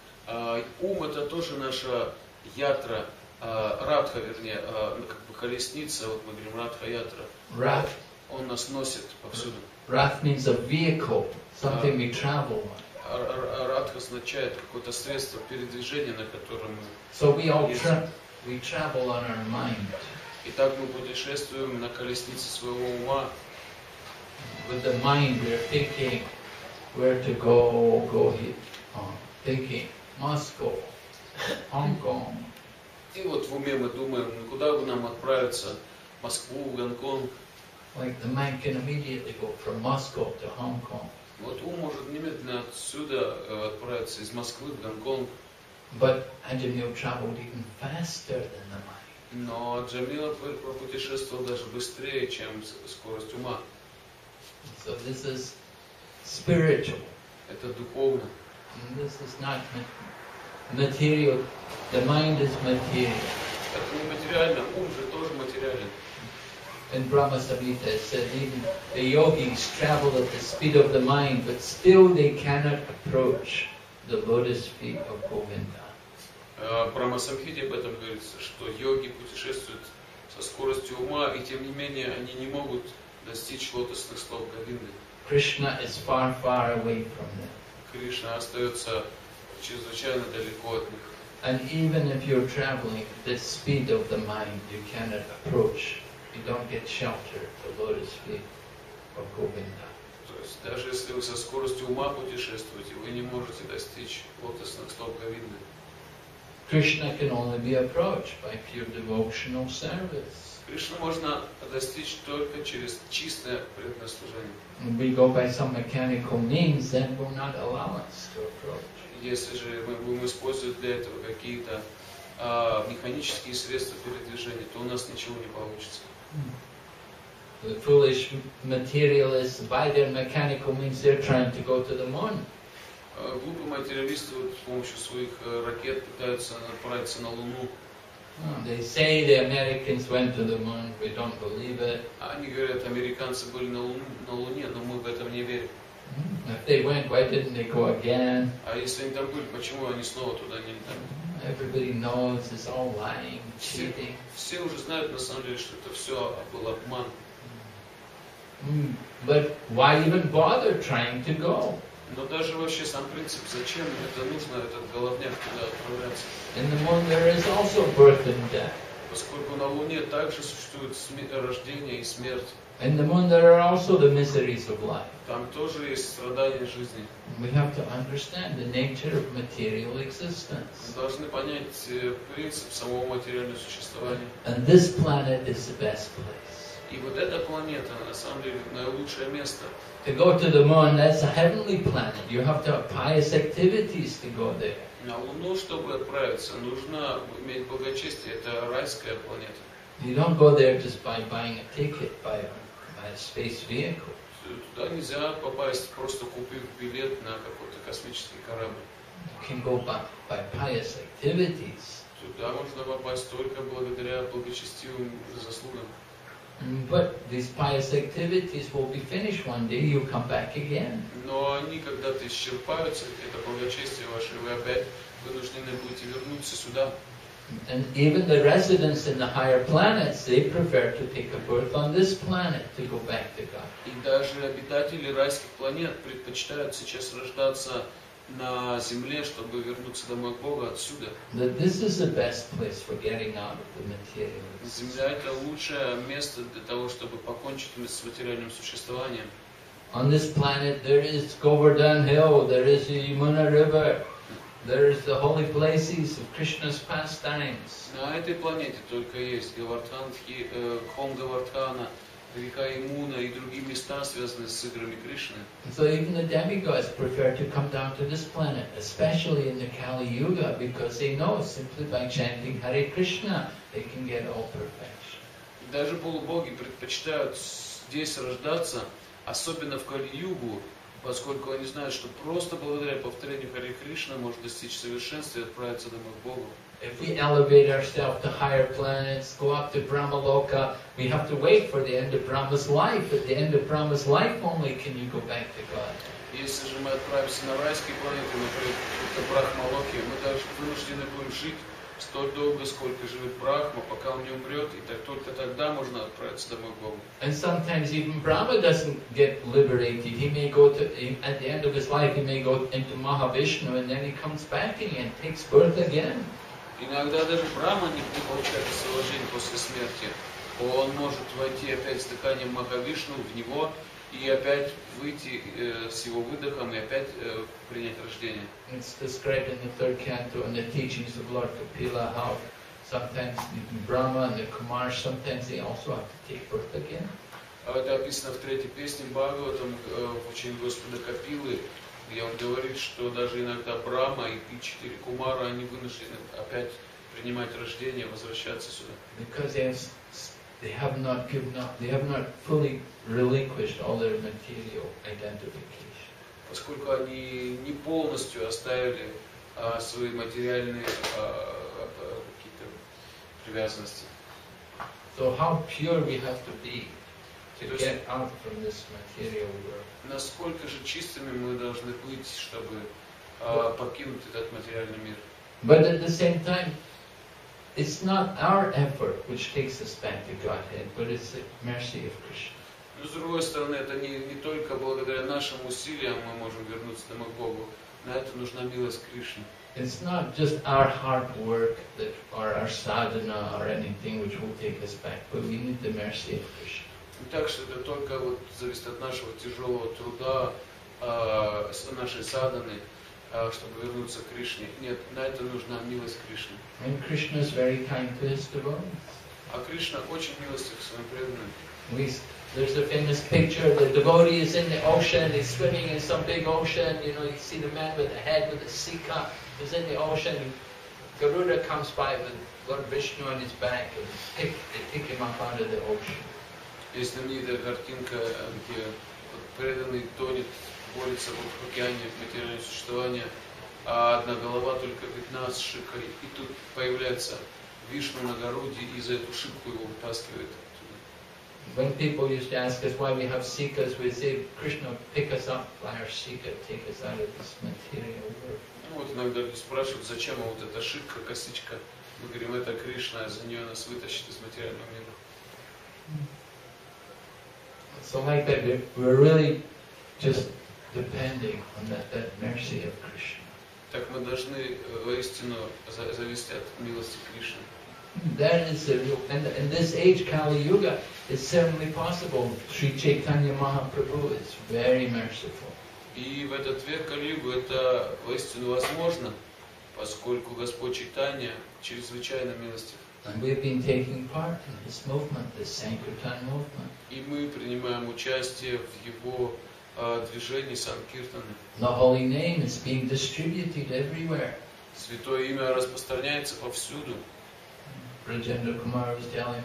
Ум это тоже наша ятра, радха, вернее, как бы колесница, вот мы говорим радха ятра. Rath. Он нас носит повсюду. Rath means a vehicle, something we travel on. Радха означает какое-то средство передвижения, на котором мы... So we all we travel on our mind. Итак, мы путешествуем на колеснице своего ума. With the mind we're thinking where to go here. Thinking Moscow, Hong Kong. И вот в уме мы думаем, куда бы нам отправиться, в Москву, в Гонконг. Like the mind can immediately go from Moscow to Hong Kong. Вот ум может немедленно отсюда отправиться из Москвы в Гонконг. But Ajamil traveled even faster than the mind. Но Джамила пропутешествовал даже быстрее, чем скорость ума. So this is spiritual. Это духовно. And this is not material. The mind is material. Это не материально, ум же тоже материален. And Brahma Samhita it said even the yogis travel at the speed of the mind, but still they cannot approach the lotus feet of Govinda. В Брахма-самхите об этом говорится, что йоги путешествуют со скоростью ума, и тем не менее они не могут достичь лотосных стоп Говинды. Krishna is far, far away from them. Кришна остается чрезвычайно далеко от них. And even if you're traveling at the speed of the mind, you cannot approach. You don't get shelter at the lotus feet of Govinda. То есть даже если вы со скоростью ума путешествуете, вы не можете достичь лотосных стоп Говинды. Krishna can only be approached by pure devotional service. Кришну можно достичь только через чистое преданное. If we go by some mechanical means, then will not allow us to approach. Если же мы будем использовать для этого какие-то механические средства передвижения, то у нас ничего не получится. The foolish materialists, by their mechanical means, they're trying to go to the moon. Глупые материалисты вот с помощью своих ракет пытаются отправиться на Луну. They say the Americans went to the moon. We don't believe it. Они говорят, американцы были на Луне, но мы в этом не верим. If they went, why didn't they go again? А если они там были, почему они снова туда не летали? Everybody knows it's all lying, cheating. Все уже знают на самом деле, что это все был обман. But why even bother trying to go? Но даже вообще сам принцип, зачем это нужно, этот головняк туда отправляться? In the moon there is also birth and death. Поскольку на Луне также существует рождение и смерть. In the moon there are also the miseries of life. Там тоже есть страдания жизни. We have to understand the nature of material existence. Мы должны понять принцип самого материального существования. And this planet is the best place. И вот эта планета, на самом деле, наилучшее место. To go to the moon, that's a heavenly planet. You have to have pious activities to go there. На Луну, чтобы отправиться, нужно иметь благочестие. Это райская планета. You don't go there just by buying a ticket by a space vehicle. Туда нельзя попасть, просто купив билет на какой-то космический корабль. You can go by pious activities. Туда можно попасть только благодаря благочестивым заслугам. But these pious activities will be finished one day. You come back again. Но они когда-то исчерпаются, это благочестие ваше, вы опять вынуждены будете вернуться сюда. And even the residents in the higher planets, they prefer to take a birth on this planet to go back to God. И даже обитатели райских планет предпочитают сейчас рождаться на Земле, чтобы вернуться домой к Богу отсюда. That this is the best place for getting out of the material. Земля — это лучшее место для того, чтобы покончить с материальным существованием. On this planet there is Govardhan Hill, there is the Yamuna River, there is the holy places of Krishna's pastimes. На этой планете только есть холм Гавардхана, река Ямуна и другие места, связанные с играми Кришны. So even the demigods prefer to come down to this planet, especially in the Kali Yuga, because they know simply by chanting Hare Krishna they can get all perfection. Даже полубоги предпочитают здесь рождаться, особенно в Кали-югу, поскольку они знают, что просто благодаря повторению Харе Кришна можно достичь совершенства и отправиться домой к Богу. If we elevate ourselves to higher planets, go up to Brahmaloka, we have to wait for the end of Brahma's life. At the end of Brahma's life only can you go back to God. Если же мы отправимся на райские планеты, например, в Брахмалоке, мы даже вынуждены будем жить столь долго, сколько живет Брахма, пока он не умрет, и только тогда можно отправиться домой к Богу. And sometimes even Brahma doesn't get liberated. He may go to, at the end of his life, he may go into Mahavishnu, and then he comes back again, takes birth again. Иногда даже Брахма не получает освобождение после смерти. Он может войти опять с дыханием Махавишну в него и опять выйти с его выдохом и опять принять рождение. It's described in the third canto in the teachings of Lord Kapila how sometimes Brahma and the Kumars, sometimes they also have to take birth again. Это описано в третьей песне Бхагаватам в учении Господа Капилы, где он говорит, что даже иногда Брахма и 4 Кумара, они вынуждены опять принимать рождение, возвращаться сюда. Because they have not given up, they have not fully relinquished all their material identification. Поскольку они не полностью оставили свои материальные какие-то привязанности. So how pure we have to be to get out from this material world. Насколько же чистыми мы должны быть, чтобы покинуть этот материальный мир? But at the same time, it's not our effort which takes us back to Godhead, but it's the mercy of Krishna. Но с другой стороны, это не только благодаря нашим усилиям мы можем вернуться домой к Богу. На это нужна милость Кришны. It's not just our hard work that, or our sadhana or anything which will take us back, but we need the mercy of Krishna. Не так, что это только вот зависит от нашего тяжелого труда, нашей садханы, чтобы вернуться к Кришне. Нет, на это нужна милость Кришны. And Krishna is very kind to his devotees. А Кришна очень милостив к своим преданным. There's a famous picture, the devotee is in the ocean, he's swimming in some big ocean, you see the man with the head with the sika, he's in the ocean, Garuda comes by with Lord Vishnu on his back and they pick him up out of the ocean. Есть знаменитая картинка, где преданный тонет, борется в океане материального существования, а одна голова только видна с шикой, и тут появляется Вишну на Гаруде и за эту шипку его вытаскивает. When people used to ask us why we have sikas, we say, Krishna, pick us up by our sika, take us out of this material world. Ну вот иногда люди спрашивают, зачем вот эта шипка, косичка. Мы говорим, это Кришна, за нее нас вытащит из материального мира. So like that, we're really just depending on that mercy of Krishna. Так мы должны воистину зависеть от милости Кришны. That is the real, and in this age, Kali Yuga, it's certainly possible. Sri Chaitanya Mahaprabhu is very merciful. И в этот век Кали-югу это воистину возможно, поскольку Господь Чайтанья чрезвычайно милостив. And we've been taking part in this movement, this Sankirtan movement. И мы принимаем участие в его движении Санкиртаны. The holy name is being distributed everywhere. Святое имя распространяется повсюду. Rajendra Kumar was telling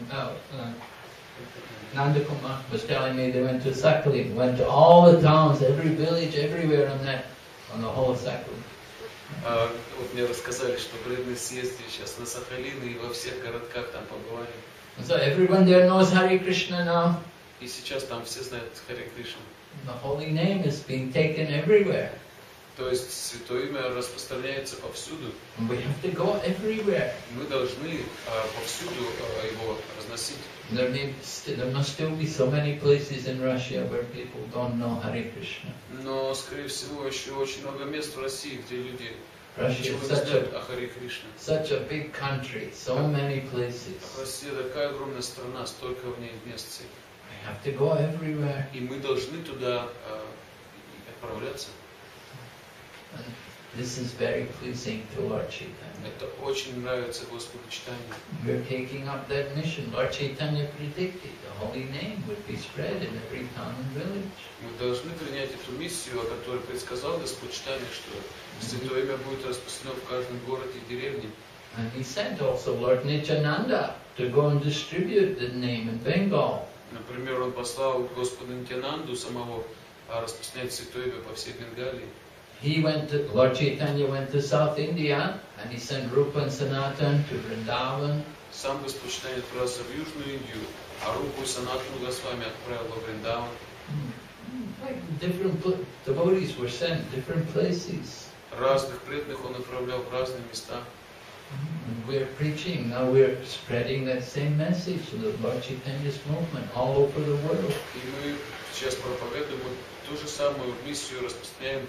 Nanda Kumar was telling me they went to Sakhalin, went to all the towns, every village, everywhere on the whole of Sakhalin. Вот мне рассказали, что преданные съездили сейчас на Сахалин и во всех городках там побывали. And so everyone there knows Hare Krishna now. И сейчас там все знают Харе Кришну. The holy name is being taken everywhere. То есть святое имя распространяется повсюду. And we have to go everywhere. Мы должны повсюду его разносить. There must still be so many places in Russia where people don't know Hare Krishna. Но, скорее всего, еще очень много мест в России, где люди Russia ничего is не знают о Харе Кришне. such a big country, so many places. Россия такая огромная страна, столько в ней мест. We have to go everywhere. И мы должны туда отправляться. And this is very pleasing to Lord Chaitanya. Это очень нравится Господу Чайтанье. We're taking up that mission. Lord Chaitanya predicted the holy name would be spread in every town and village. Мы должны принять эту миссию, о которой предсказал Господь Чайтанье, что святое имя будет распространено в каждом городе и деревне. And he sent also Lord Nityananda to go and distribute the name in Bengal. Например, он послал Господа Нитянанду самого распространять Святое Имя по всей Бенгалии. Lord Chaitanya went to South India and he sent Rupa and Sanatan to Vrindavan. Сам Господь Чайтанья отправился в Южную Индию, а Рупу и Санатану Госвами отправил во Вриндаван. Like different devotees were sent different places. Разных преданных он отправлял в разные места. And we're preaching, now we're spreading that same message of the Lord Chaitanya's movement all over the world. И мы сейчас проповедуем ту же самую миссию, распространяем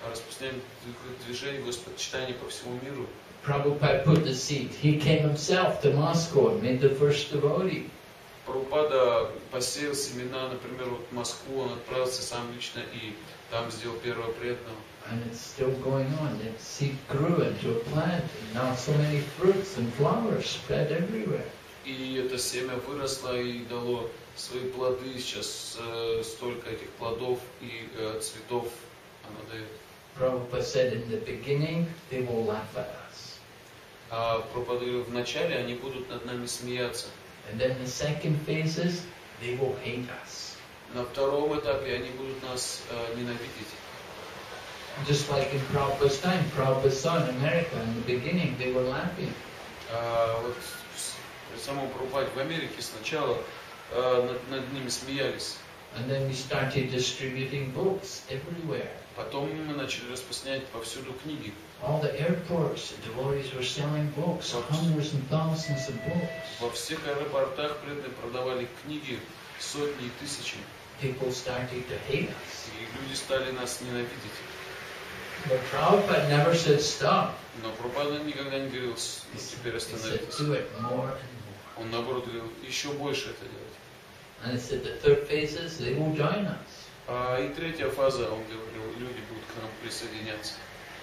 движение Господа Чайтаньи по всему миру. Prabhupada put the seed. He came himself to Moscow and made the first devotee. Прабхупада посеял семена, например, вот в Москву, он отправился сам лично и там сделал первого преданного. And it's still going on. That seed grew into a plant, and now so many fruits and flowers spread everywhere. И это семя выросло и дало свои плоды. Сейчас столько этих плодов и цветов оно дает. Prabhupada said in the beginning, they will laugh at us. А Прабхупада говорил, вначале они будут над нами смеяться. And then the second phases, they will hate us. На втором этапе они будут нас ненавидеть. Just like in Prabhupada's time, Prabhupada saw in America in the beginning, they were laughing. Вот в самом Прабхупаде в Америке сначала над ними смеялись. And then we started distributing books everywhere. Потом мы начали распространять повсюду книги. All the airports, the devotees were selling books, hundreds and thousands of books. Во всех аэропортах преданные продавали книги сотни и тысячи. People started to hate us. И люди стали нас ненавидеть. But Prabhupada never said stop. Но Прабхупада никогда не говорил, теперь He said остановитесь. do it more and more. Он наоборот говорил, еще больше это делать. And he said the third phases, they will join us. И третья фаза, он говорил, люди будут к нам присоединяться.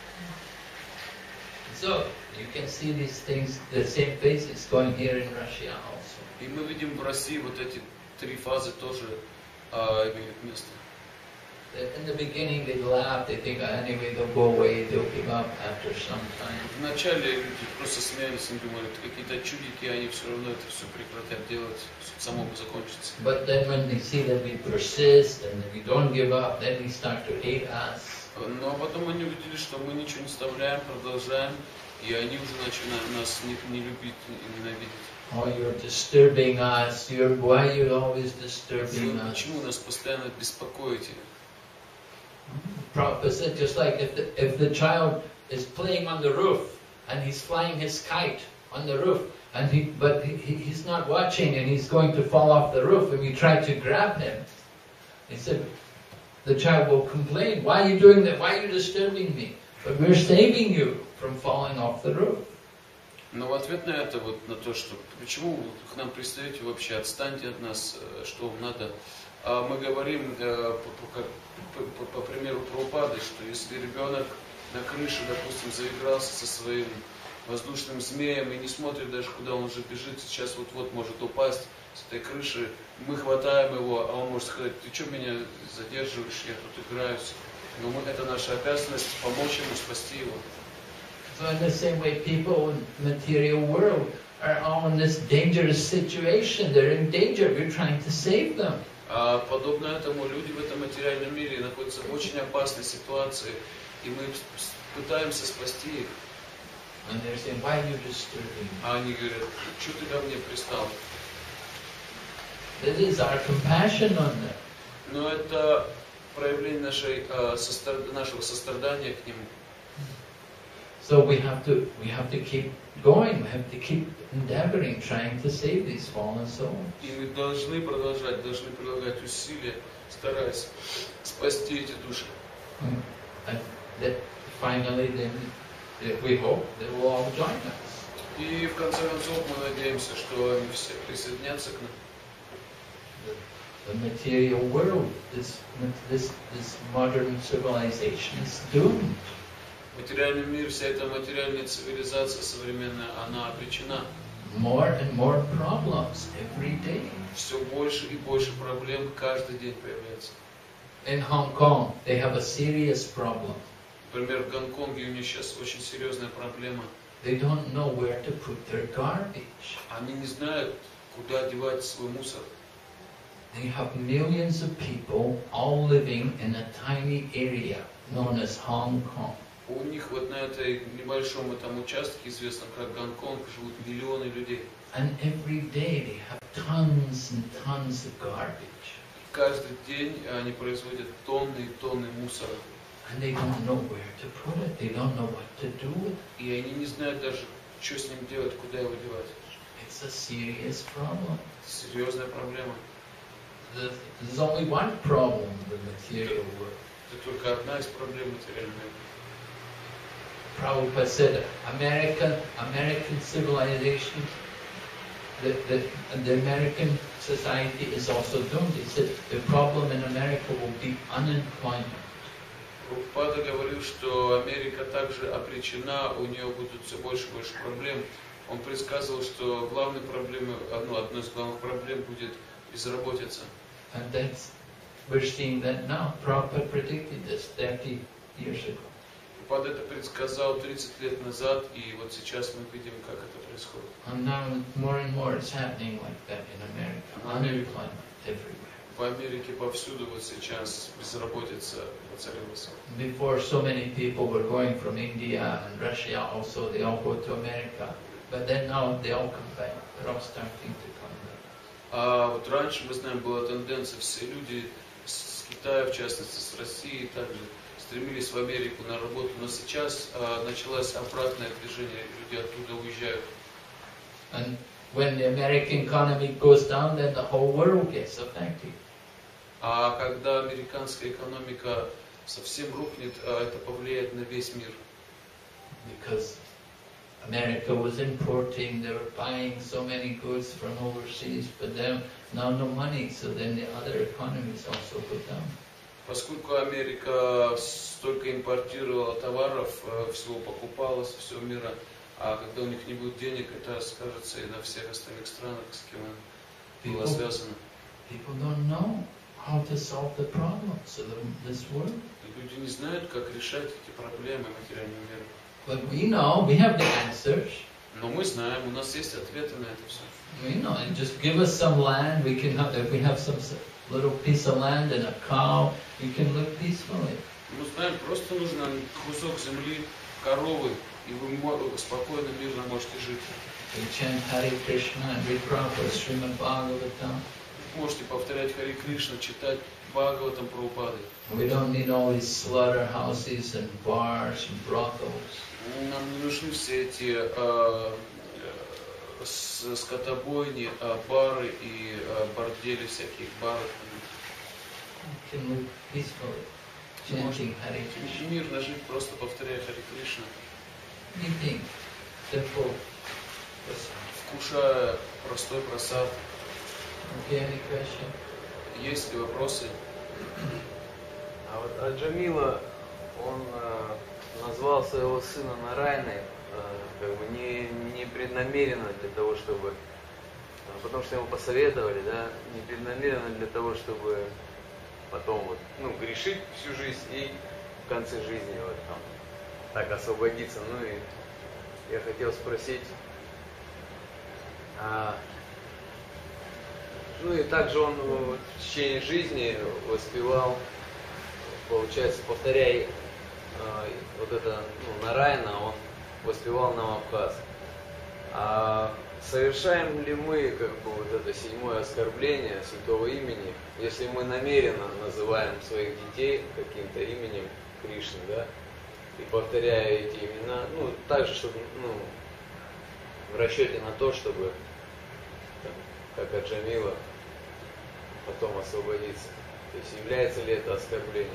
So, you can see these things, the same phases going here in Russia also. И мы видим в России вот эти три фазы тоже имеют место. In the beginning they laugh, they think anyway they'll go away, they'll give up after some time. Вначале люди просто смеялись и думали, это какие-то чудики, они все равно это все прекратят делать, само закончится. But then when they see that we persist and that we don't give up, then they start to hate us. Но потом они увидели, что мы ничего не вставляем, продолжаем, и они уже начали нас не любить и ненавидеть. Oh, you're disturbing us. Why are you always disturbing us? Почему нас постоянно беспокоите? Prabhupada said, just like if the child is playing on the roof and he's flying his kite on the roof, and he's not watching and he's going to fall off the roof, and we try to grab him. He said, the child will complain, why are you doing that? Why are you disturbing me? But we're saving you from falling off the roof. Но в ответ на это, вот на то, что почему вы к нам пристаете вообще, отстаньте от нас, что вам надо. Мы говорим по примеру Прабхупады, что если ребенок на крыше, допустим, заигрался со своим воздушным змеем и не смотрит даже, куда он уже бежит, сейчас вот-вот может упасть с этой крыши, мы хватаем его, а он может сказать, ты что меня задерживаешь, я тут играюсь. Но это наша обязанность помочь ему, спасти его. So in the same way, people in the material world are all in this dangerous situation. They're in danger. We're trying to save them. Подобно этому люди в этом материальном мире находятся в очень опасной ситуации, и мы пытаемся спасти их. And they're saying, why are you disturbing me? А они говорят, что ты ко мне пристал? That is our compassion on them. Но это проявление нашего сострадания к нему. So we have to keep going. We have to keep endeavoring, trying to save these fallen souls. И мы должны продолжать, должны прилагать усилия, стараясь спасти эти души. And that finally, then we hope they will all join us. И в конце концов мы надеемся, что они все присоединятся к нам. The material world, this modern civilization is doomed. Материальный мир, вся эта материальная цивилизация современная, она обречена. More and more problems every day. Все больше и больше проблем каждый день появляется. In Hong Kong, they have a serious problem. Например, в Гонконге у них сейчас очень серьезная проблема. They don't know where to put their garbage. Они не знают, куда девать свой мусор. They have millions of people all living in a tiny area known as Hong Kong. У них вот на этой небольшом этом участке, известном как Гонконг, живут миллионы людей. And every day they have tons and tons of garbage. Каждый день они производят тонны и тонны мусора. And they don't know where to put it. They don't know what to do with it. И они не знают даже, что с ним делать, куда его девать. It's a serious problem. Серьезная проблема. There's only one problem in the material world. Это только одна из проблем материального мира. Prabhupada said American civilization, the American society is also doomed. He said the problem in America will be unemployment. Прабхупада говорил, что Америка также обречена, у нее будут все больше и больше проблем. Он предсказывал, что одной из главных проблем будет безработица. And we're seeing that now. Prabhupada predicted this 30 years ago. Прабхупада это предсказал 30 лет назад, и вот сейчас мы видим, как это происходит. And now more and more it's happening like that in America. Unemployment everywhere. В Америке повсюду вот сейчас безработица воцарилась. Before, so many people were going from India and Russia also, they all go to America. But then now they all come back. They're all starting to come back. А вот раньше, мы знаем, была тенденция, все люди с Китая, в частности, с России, также стремились в Америку на работу, но сейчас началось обратное движение, люди оттуда уезжают. And when the American economy goes down, then the whole world gets affected. А когда американская экономика совсем рухнет, это повлияет на весь мир. Because America was importing, they were buying so many goods from overseas, but then now no money, so then the other economies also go down. Поскольку Америка столько импортировала товаров, всего покупала со всего мира, а когда у них не будет денег, это скажется и на всех остальных странах, с кем это было связано. People don't know how to solve the problems of this world. Люди не знают, как решать эти проблемы материального мира. But we know, we have the answers. Но мы знаем, у нас есть ответы на это все. We know, and just give us some land, we can have, if we have some little piece of land and a cow, we can live peacefully. Мы знаем, просто нужно кусок земли, коровы, и вы спокойно, мирно можете жить. We chant Hare Krishna and read Prabhupada, Srimad Bhagavatam. Можете повторять Харе Кришна, читать Бхагаватам Прабхупады. We don't need all these slaughterhouses and bars and brothels. Нам не нужны все эти скотобойни, бары и бордели всяких баров. We can live peacefully, chanting Hare Krishna. Мирно жить, просто повторяя Харе Кришна. Eating simple. Вкушая простой просад. Okay, any question? Есть ли вопросы? А вот Аджамила, он назвал своего сына Нарайной, как бы не преднамеренно для того, чтобы, потому что ему посоветовали, да, не преднамеренно для того, чтобы потом вот, грешить всю жизнь и в конце жизни вот там так освободиться. Ну и я хотел спросить, ну и также он в течение жизни воспевал, получается, повторяя вот это, Нарайна, он воспевал Намабхас. А совершаем ли мы, как бы, вот это 7-е оскорбление святого имени, если мы намеренно называем своих детей каким-то именем Кришны, да, и повторяя эти имена, также, чтобы, в расчете на то, чтобы, как Аджамила, потом освободиться. То есть является ли это оскорблением?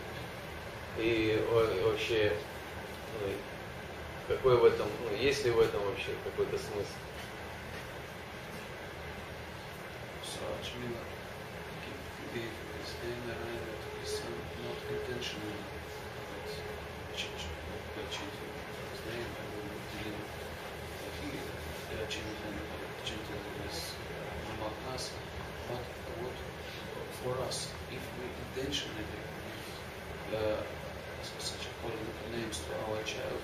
И вообще, какой в этом, есть ли в этом вообще какой-то смысл? So Aджамила gave his name Narayana to his son, not intentionally, but chanting his name and dealing chanting his Namabhas. But what for us, if we intentionally give such appalling names to our child,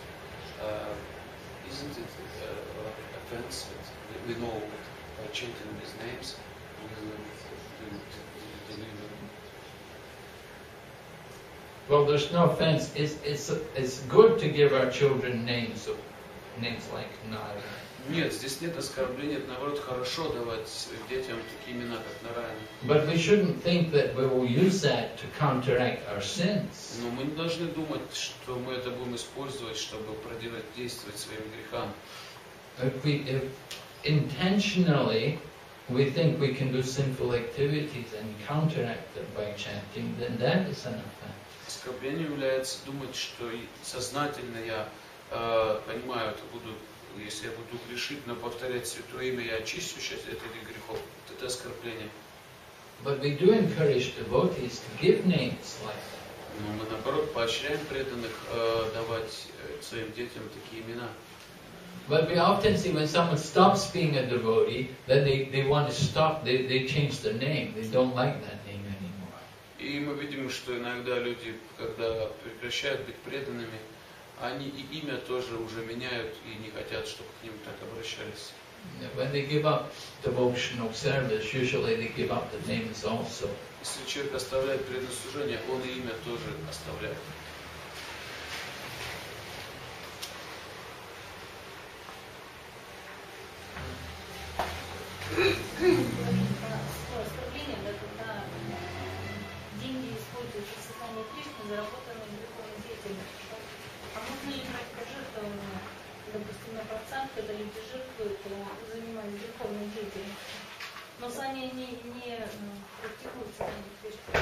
isn't it offense that we know that by chanting these names Well, there's no offense. It's good to give our children names like Nara. Нет, здесь нет оскорбления, это наоборот хорошо давать своим детям такие имена, как Нараяна. But we shouldn't think that we will use that to counteract our sins. Но мы не должны думать, что мы это будем использовать, чтобы противодействовать своим грехам. If intentionally we think we can do sinful activities and counteract them by chanting, then that is an offense. Оскорблением является думать, что сознательно я понимаю, это буду, если я буду грешить, но повторять святое имя, я очищу сейчас от этих грехов. Вот это оскорбление. But we do encourage devotees to give names like that. Но мы наоборот поощряем преданных давать своим детям такие имена. But we often see when someone stops being a devotee, then they want to stop, they change their name, they don't like that name anymore. И мы видим, что иногда люди, когда прекращают быть преданными, они и имя тоже уже меняют и не хотят, чтобы к ним так обращались. When they give up devotional service, usually they give up the names also. Если человек оставляет преданное служение, он и имя тоже оставляет. Оскорбление, да, когда деньги используются в сознании Кришны, заработанные греховной деятельностью. А можно ли брать пожертвования, допустим, на процент, когда люди жертвуют, занимаясь греховной деятельностью, но сами не практикуют сознание Кришны?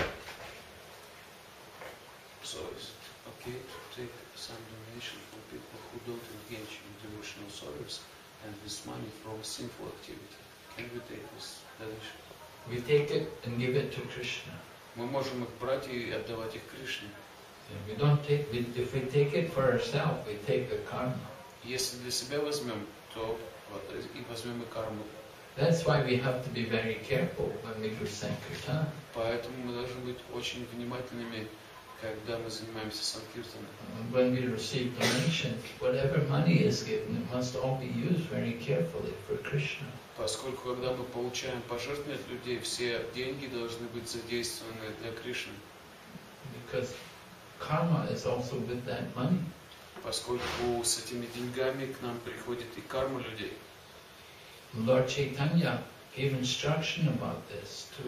So it's okay to take some donation from people who don't engage in devotional service and this money from sinful activity. Can we take this donation? We take it and give it to Krishna. Мы можем их брать и отдавать их Кришне. We don't take. If we take it for ourselves, we take the karma. Если для себя возьмем, то и возьмем и карму. That's why we have to be very careful when we do Sankirtan. Поэтому мы должны быть очень внимательными, когда мы занимаемся санкиртаном. When we receive donations, whatever money is given, it must all be used very carefully for Krishna. Поскольку, когда мы получаем пожертвования от людей, все деньги должны быть задействованы для Кришны. Because karma is also with that money. Поскольку с этими деньгами к нам приходит и карма людей. Lord Chaitanya gave instruction about this to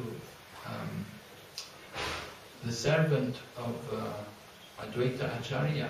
the servant of Advaita Acharya.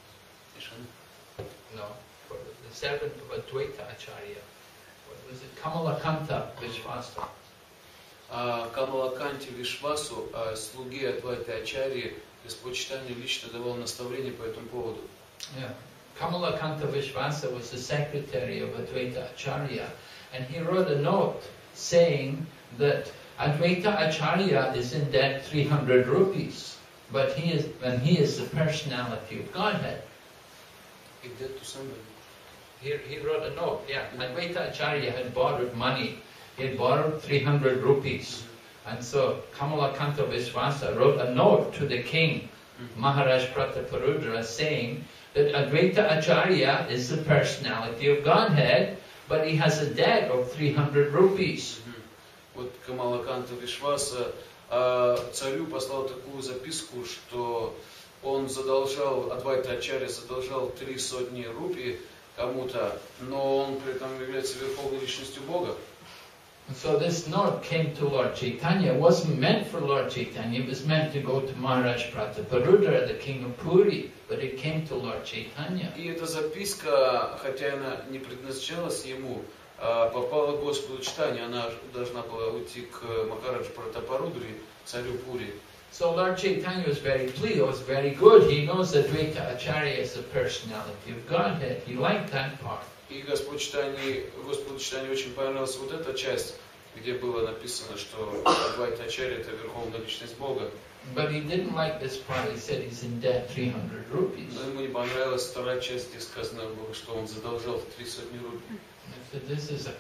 No, for the servant of Advaita Acharya. What was it? Kamalakanta Vishvasa. Камалаканте Вишвасу, слуге Адвайты Ачарьи, Господь Чайтанья лично давал наставления по этому поводу. Yeah. Kamalakanta Vishvasa was the secretary of Advaita Acharya, and he wrote a note saying that Advaita Acharya is in debt 300 rupees, but he is the personality of Godhead. He did to somebody. He wrote a note, yeah. Advaita Acharya had borrowed money. He had borrowed 300 rupees. And so Kamalakanta Vishvasa wrote a note to the king, Maharaj Prataparudra, saying that Advaita Acharya is the personality of Godhead, but he has a debt of 300 rupees. Вот Камалаканта Вишваса царю послал такую записку, что он задолжал, Адвайта Ачарья задолжал 300 рупий кому-то, но он при этом является верховной личностью Бога. So this note came to Lord Chaitanya. It wasn't meant for Lord Chaitanya, it was meant to go to Maharaj Prataparudra, the king of Puri, but it came to Lord Chaitanya. И эта записка, хотя она не предназначалась ему, попала к Господу Чайтанье, она должна была уйти к Махараджу Пратапарудре, царю Пури. So Lord Chaitanya was very pleased, it was very good. He knows that Advaita Acharya is the personality of Godhead. He liked that part. И Господу Чайтанье очень понравилась вот эта часть, где было написано, что Адвайта Ачарья это верховная личность Бога. But he didn't like this part. He said he's in debt 300 rupees. Но ему не понравилась вторая часть, где сказано было, что он задолжал 300 рублей. He said, this is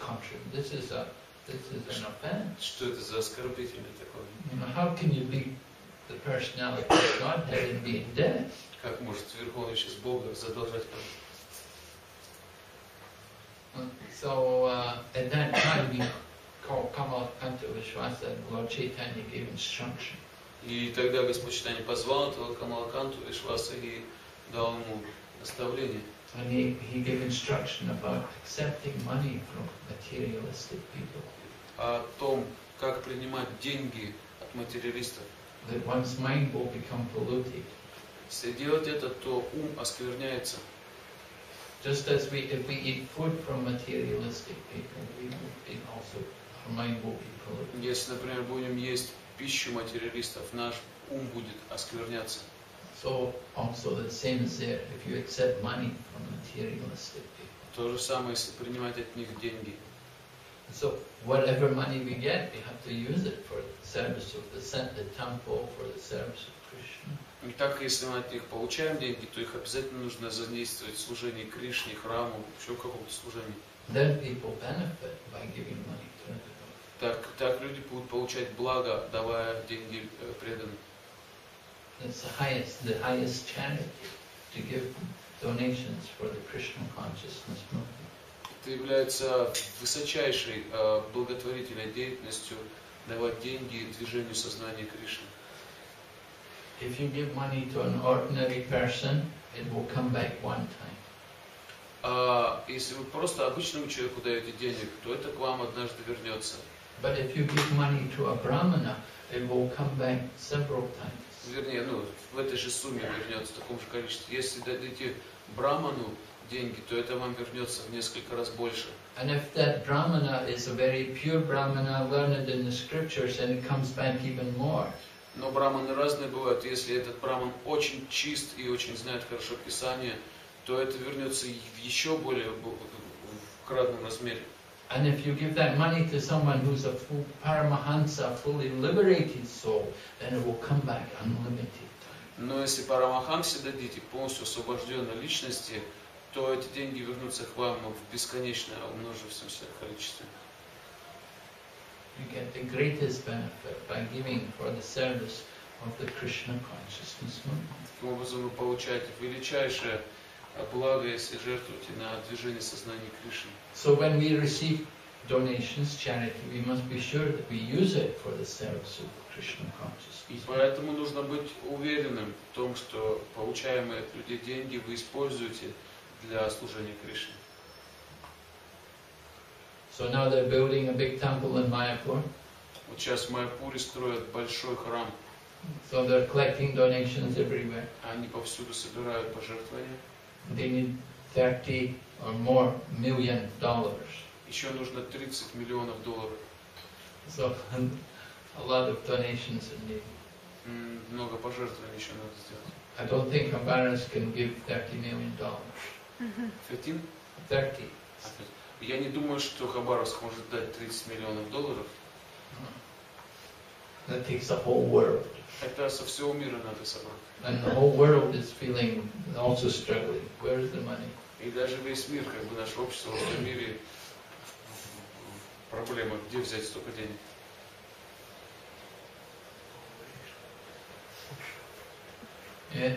an offense. Что это за оскорбительное такое? You know, how can you be the personality of Godhead and be in debt? Как может верховная личность Бога задолжать? So at that time called Kamalakanta Vishwasa, Lord Chaitanya gave instruction. И тогда Господь Чайтанья позвал этого Камалаканту Вишваса и дал ему наставление. And he gave instruction about accepting money from materialistic people. О том, как принимать деньги от материалистов. That one's mind will become polluted. Если делать это, то ум оскверняется. Just as if we eat food from materialistic people, we will be also, our mind will be polluted. Если, например, будем есть пищу материалистов, наш ум будет оскверняться. So also the same is there if you accept money from materialistic people. То же самое, если принимать от них деньги. So whatever money we get, we have to use it for the service of the temple, for the service of Krishna. И так, если мы от них получаем деньги, то их обязательно нужно задействовать в служении Кришне, храму, еще в каком-то служении. Then people benefit by giving money to the Так люди будут получать благо, давая деньги преданным. It's the highest charity to give donations for the Krishna consciousness movement. Это является высочайшей благотворительной деятельностью давать деньги движению сознания Кришны. If you give money to an ordinary person, it will come back one time. Если вы просто обычному человеку даете денег, то это к вам однажды вернется. But if you give money to a brahmana, it will come back several times. Вернее, в этой же сумме вернется в таком же количестве. Если дадите браману деньги, то это вам вернется в несколько раз больше. And if that brahmana is a very pure brahmana, learned in the scriptures, then it comes back even more. Но браманы разные бывают. Если этот браман очень чист и очень знает хорошо Писание, то это вернется в еще более в кратном размере. And if you give that money to someone who's a full paramahansa, fully liberated soul, then it will come back unlimited. Но если парамахамсе дадите полностью освобожденной личности, то эти деньги вернутся к вам в бесконечное умножившемся количестве. You get the greatest benefit by giving for the service of the Krishna consciousness movement. Таким образом вы получаете величайшее благо, если жертвуете на движение сознания Кришны. So when we receive donations, charity, we must be sure that we use it for the service of the Krishna И consciousness. поэтому нужно быть уверенным в том, что получаемые от людей деньги вы используете для служения Кришне. So now they're building a big temple in Mayapur. Вот сейчас в Майяпуре строят большой храм. So they're collecting donations everywhere. Они повсюду собирают пожертвования. They need $30 or more million. Еще нужно $30 миллионов. So a lot of donations are needed. Много пожертвований еще надо сделать. I don't think Havaras can give $30 million. 15? 30. Я не думаю, что Хабаровск может дать $30 миллионов. That takes the whole world. Это со всего мира надо собрать. And the whole world is feeling also struggling. Where is the money? И даже весь мир, как бы наше общество в этом мире проблема, где взять столько денег. Yes.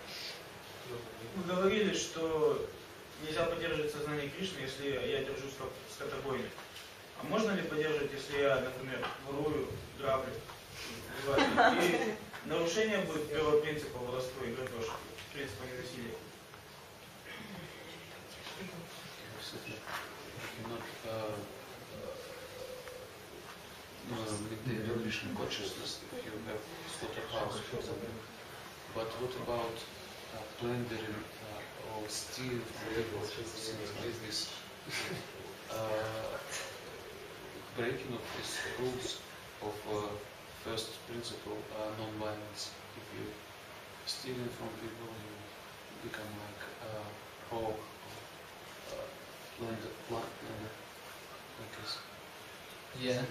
Вы говорили, что нельзя поддерживать сознание Кришны, если я держу скотобойню. А можно ли поддерживать, если я, например, ворую, граблю? И нарушение будет первого принципа воровства и грабежа, принципа ненасилия. The revolution consciousness, if you have slaughterhouse, for example. But what about plundering or stealing this breaking of these rules of first principle non-violence? If you stealing from people, you become like rogue, plunder, like this. Yeah.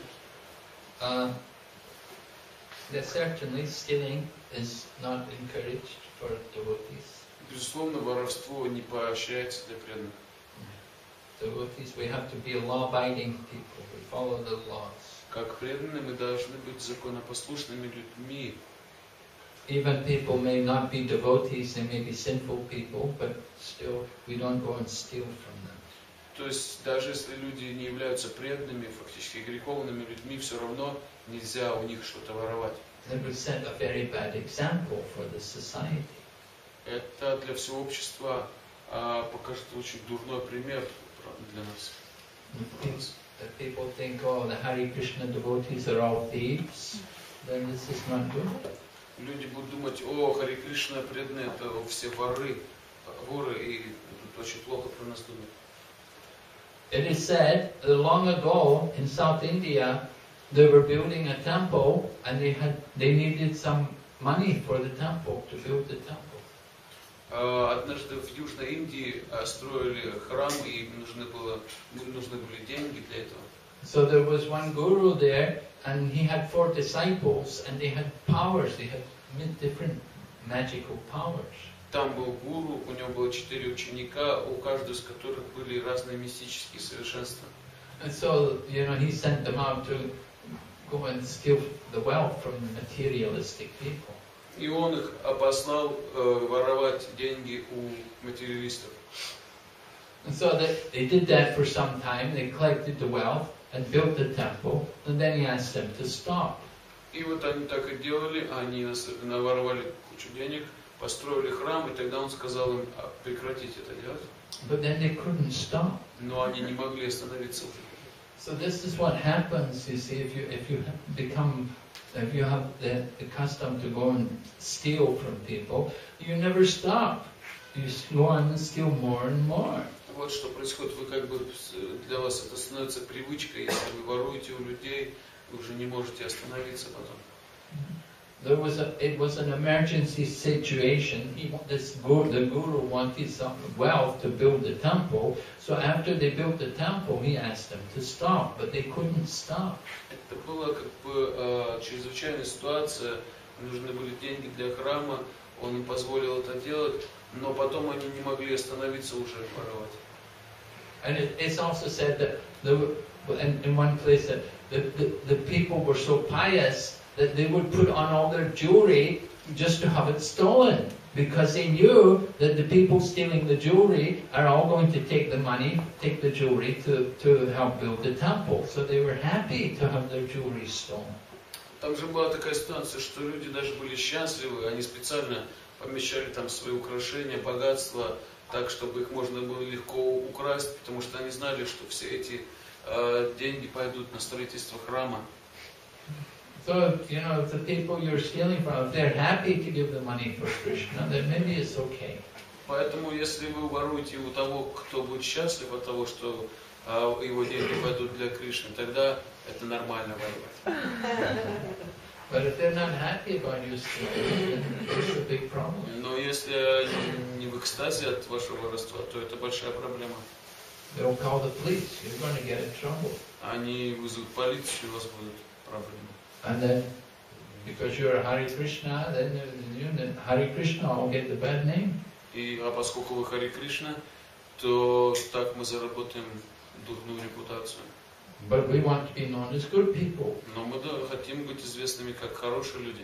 Certainly stealing is not encouraged for devotees. Безусловно, воровство не поощряется для преданных. Devotees, we have to be law-abiding people. We follow the laws. Как преданные мы должны быть законопослушными людьми. Even people may not be devotees, they may be sinful people, but still we don't go and steal from them. То есть даже если люди не являются преданными, фактически греховными людьми, все равно нельзя у них что-то воровать. That would set a very bad example for the society. Это для всего общества покажет очень дурной пример для нас. If people think, oh, the Hare Krishna devotees are all thieves, then this is not good. Люди будут думать, о, Харе Кришна преданные, это все воры, и тут очень плохо про нас думают. It is said that long ago in South India, they were building a temple and they needed some money for the temple, to build the temple. Однажды в Южной Индии строили храм, и им нужны были деньги для этого. So there was one guru there, and he had 4 disciples, and they had powers. They had different magical powers. Там был гуру, у него было 4 ученика, у каждого из которых были разные мистические совершенства. And so, he sent them out to go and steal the wealth from materialistic people. И он их послал воровать деньги у материалистов. And so they did that for some time. They collected the wealth and built the temple, and then he asked them to stop. И вот они так и делали, они наворовали кучу денег, построили храм, и тогда он сказал им прекратить это делать. But then they couldn't stop. Но они не могли остановиться уже. So this is what happens, you see, if you have the custom to go and steal from people, you never stop. You go on and steal more and more. Вот что происходит, для вас это становится привычкой, если вы воруете у людей, вы уже не можете остановиться потом. It was an emergency situation. The guru wanted some wealth to build the temple. So after they built the temple, he asked them to stop, but they couldn't stop. Это была чрезвычайная ситуация. Нужны были деньги для храма. Он им позволил это делать, но потом они не могли остановиться уже воровать. And it's also said that in one place that the people were so pious that they would put on all their jewelry just to have it stolen, because they knew that the people stealing the jewelry are all going to take the money, take the jewelry to help build the temple. So they were happy to have their jewelry stolen. Там же была такая ситуация, что люди даже были счастливы, они специально помещали там свои украшения, богатства, так, чтобы их можно было легко украсть, потому что они знали, что все эти деньги пойдут на строительство храма. So, if the people you're stealing from, if they're happy to give the money for Krishna, then maybe it's okay. Поэтому, если вы воруете у того, кто будет счастлив от того, что его деньги пойдут для Кришны, тогда это нормально воровать. But if they're not happy about you stealing, then it's a big problem. Но если они не в экстазе от вашего воровства, то это большая проблема. They'll call the police. You're going to get in trouble. Они вызовут полицию, у вас будут проблемы. And then, because you're a Hare Krishna, then Hare Krishna will get the bad name. А поскольку вы Харе Кришна, то так мы заработаем дурную репутацию. But we want to be known as good people. Но мы хотим быть известными как хорошие люди.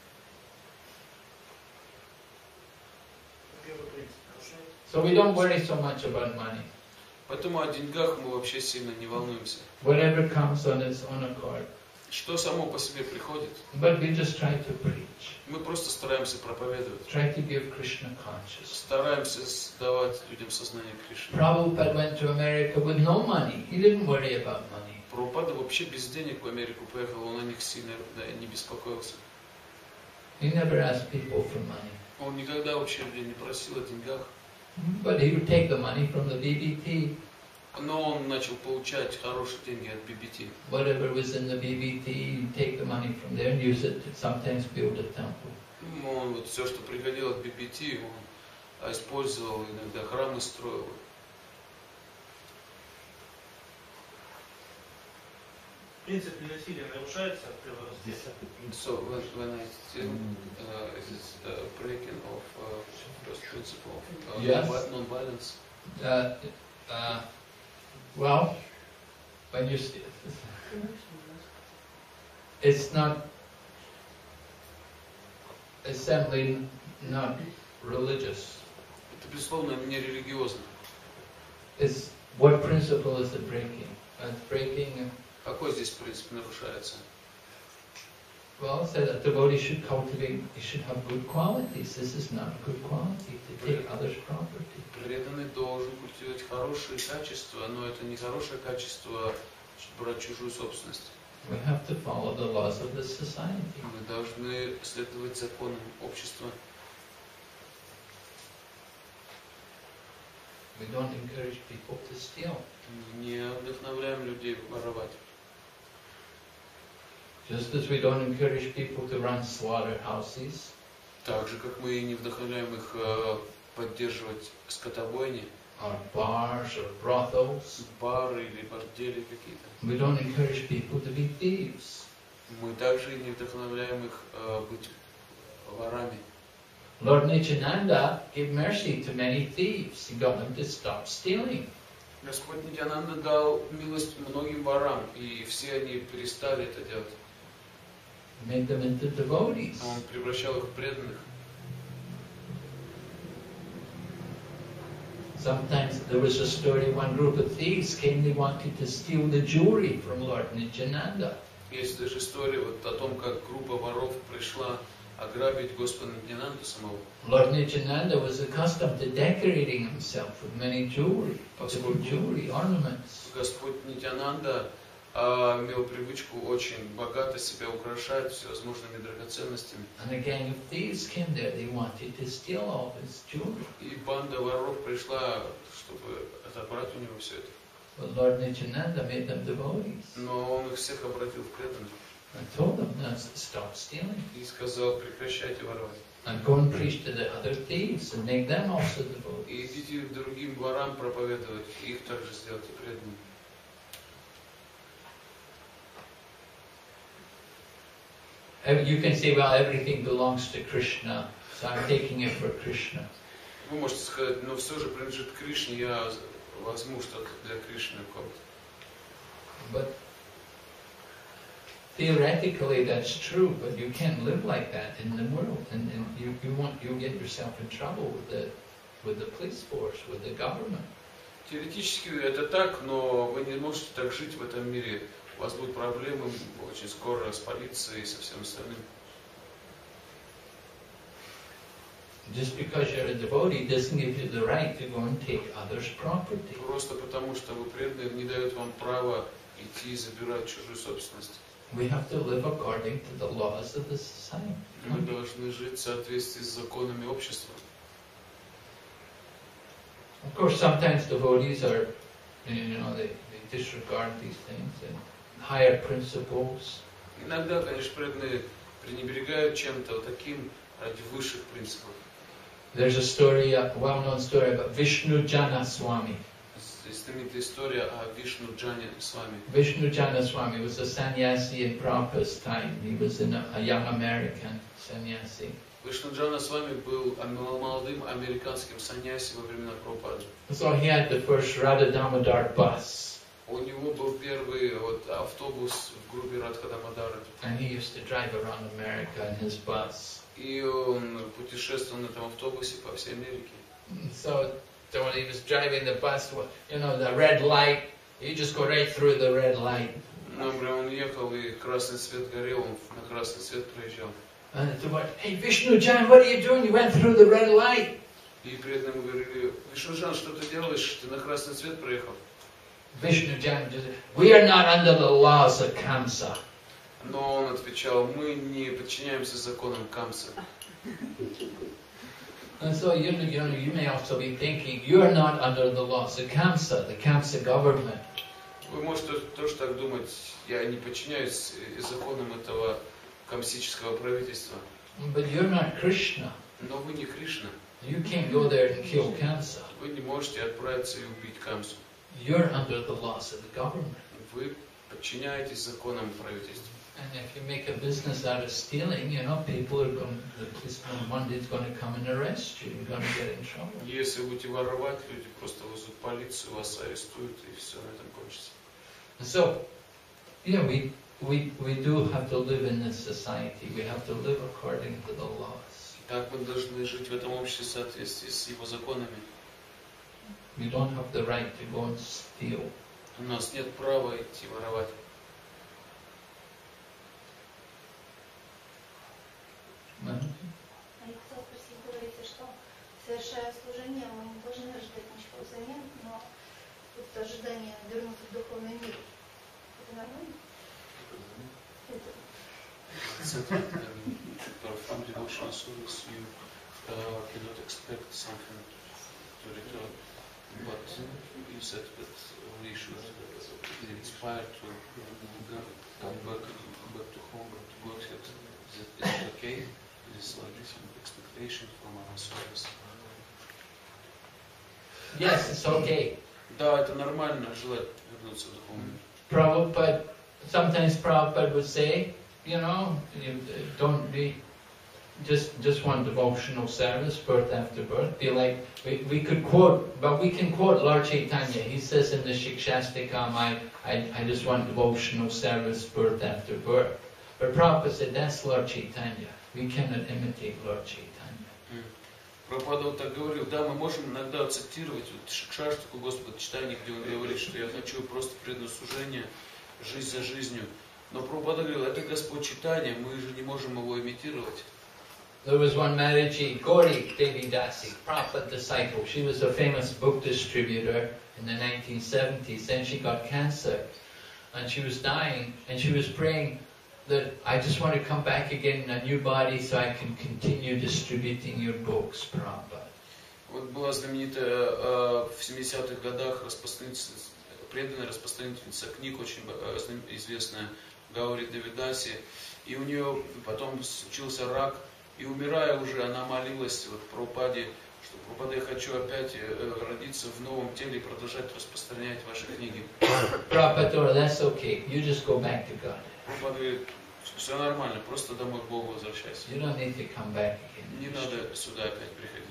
So we don't worry so much about money. Поэтому о деньгах мы вообще сильно не волнуемся. Whatever comes on its own accord. Что само по себе приходит, But we just try to preach. мы просто стараемся проповедовать. Try to give Krishna consciousness. Стараемся давать людям сознание Кришны. Prabhupada went to America with no money. He didn't worry about money. Прабхупада вообще без денег в Америку поехал, он о них сильно не беспокоился. He never asked people for money. Он никогда вообще людей не просил о деньгах. But he would take the money from the BBT. Но он начал получать хорошие деньги от BBT. Whatever was in the BBT, he'd take the money from there and use it to sometimes build a temple. Он вот все, что приходило от BBT, он использовал, иногда храмы строил. Принцип ненасилия нарушается при воровстве? So when I still is this breaking of first principle of Yes. non-violence? Well, when you it's not, it's simply not religious. Это безусловно не религиозно. It's What principle is it breaking? It's breaking. Какой здесь принцип нарушается? Well, it said that devotee should cultivate. He should have good qualities. This is not good quality to take others' property. Преданный должен культивировать хорошие качества, но это не хорошее качество брать чужую собственность. We have to follow the laws of the society. Мы должны следовать законам общества. We don't encourage people to steal. Не вдохновляем людей воровать. Just as we don't encourage people to run slaughterhouses, Так же, как мы не вдохновляем их поддерживать скотобойни, or bars, or brothels, бары или бордели какие-то. we don't encourage people to be thieves. Мы также и не вдохновляем их быть ворами. Lord Nityananda gave mercy to many thieves. He got them to stop stealing. Господь Нитянанда дал милость многим ворам, и все они перестали это делать. Made them into devotees. Он превращал их в преданных. Sometimes there was a story, one group of thieves came, they wanted to steal the jewelry from Lord Nityananda. Есть даже история вот о том, как группа воров пришла ограбить Господа Нитянанду самого. Lord Nityananda was accustomed to decorating himself with many jewelry, ornaments. Господь Нитянанда имел привычку очень богато себя украшать всевозможными драгоценностями. And a gang of thieves came there, they wanted to steal all his jewelry. И банда воров пришла, чтобы отобрать у него все это. But Lord Nityananda made them devotees. Но он их всех обратил в преданных. And told them, now stop stealing. И сказал, прекращайте воровать. And go and preach to the other thieves and make them also И devotees. идите к другим ворам проповедовать, их также сделайте преданными. You can say, well, everything belongs to Krishna, so I'm taking it for Krishna. Вы можете сказать, но все же принадлежит Кришне, я возьму что-то для Кришны. But theoretically that's true, but you can't live like that in the world, and you'll get yourself in trouble with the police force, with the government. Теоретически это так, но вы не можете так жить в этом мире. У вас будут проблемы очень скоро с полицией и со всем остальным. Just because you're a devotee doesn't give you the right to go and take others' property. Просто потому, что вы преданные, не дает вам права идти и забирать чужую собственность. We have to live according to the laws of the society. Мы должны жить в соответствии с законами общества. Of course, sometimes devotees are, they disregard these things and higher principles. Иногда, конечно, преданные пренебрегают чем-то таким ради высших принципов. There's a story, a well-known story about Vishnu Janaswami. Знаменитая история о Вишну Джане Свами. Vishnu Janaswami was a sannyasi in Prabhupada's time. He was a young American sannyasi. Вишну Джана Свами был молодым американским саньяси во времена Прабхупады. So he had the first Radha Damodar bus. У него был первый автобус в группе Радха Дамодара. And he used to drive around America in his bus. И он путешествовал на этом автобусе по всей Америке. So when he was driving the bus, the red light, you just go right through the red light. Например, он ехал, и красный свет горел, он на красный свет проезжал. And it's about, hey Vishnu Jan, what are you doing? You went through the red light. И перед ним говорили, Вишну Джан, что ты делаешь? Ты на красный свет проехал. Vishnu Jan just said, we are not under the laws of Kamsa. Но он отвечал, мы не подчиняемся законам Камса. And so you may also be thinking, you're not under the laws of Kamsa, the Kamsa government. Вы можете тоже так думать, я не подчиняюсь законам этого камсического правительства. But you're not Krishna. Но вы не Кришна. You can't go there and kill Kamsa. Вы не можете отправиться и убить Камсу. You're under the laws of the government. Вы подчиняетесь законам правительства. And if you make a business out of stealing, people are going, the policeman one day is going to come and arrest you. You're going to get in trouble. Если вы будете воровать, люди просто вызовут полицию, вас арестуют, и все на этом кончится. So, we do have to live in this society. We have to live according to the laws. Так мы должны жить в этом обществе в соответствии с его законами. We don't have the right to go and steal. У нас нет права идти воровать. Хотел спросить, говорите, что совершая служение, мы не должны ожидать ничего взамен, но вот ожидание вернуться в духовный мир, это нормально? From devotional service, you cannot expect something to return. But you said that we should be inspired to come back to home, back to Godhead. Is it okay? Is like some expectation from our service? Yes, it's okay. Да, это нормально желать вернуться в духовный мир. Prabhupada, sometimes Prabhupada would say, you know, you don't be just one devotional service, birth after birth. Be like, we could quote, but we can quote Lord Chaitanya. He says in the Shikshastikam, I just want devotional service, birth after birth. But Prabhupada said, that's Lord Chaitanya. We cannot imitate Lord Chaitanya. Прабхупада вот так говорил, да, мы можем иногда цитировать вот Шикшаштаку Господа Читания, где он говорит, что я хочу просто преданное служение, жизнь за жизнью. Но Прабхупада говорил, это Господь Читания, мы же не можем его имитировать. There was one Maharaji, Gauri Devi Dasi, Prabhupada disciple. She was a famous book distributor in the 1970s. Then she got cancer and she was dying and she was praying that I just want to come back again in a new body so I can continue distributing your books, Prabhupada. Вот была знаменитая в 70-х годах преданная распространительница книг, очень известная Гаури Деви Даси. И у нее потом случился рак. И умирая уже, она молилась вот Прабхупаде, что Прабхупада, я хочу опять родиться в новом теле и продолжать распространять ваши книги. Prabhupada, that's okay. You just go back to God. Прабхупада говорит, все нормально, просто домой к Богу возвращайся. You don't need to come back again. Не надо сюда опять приходить.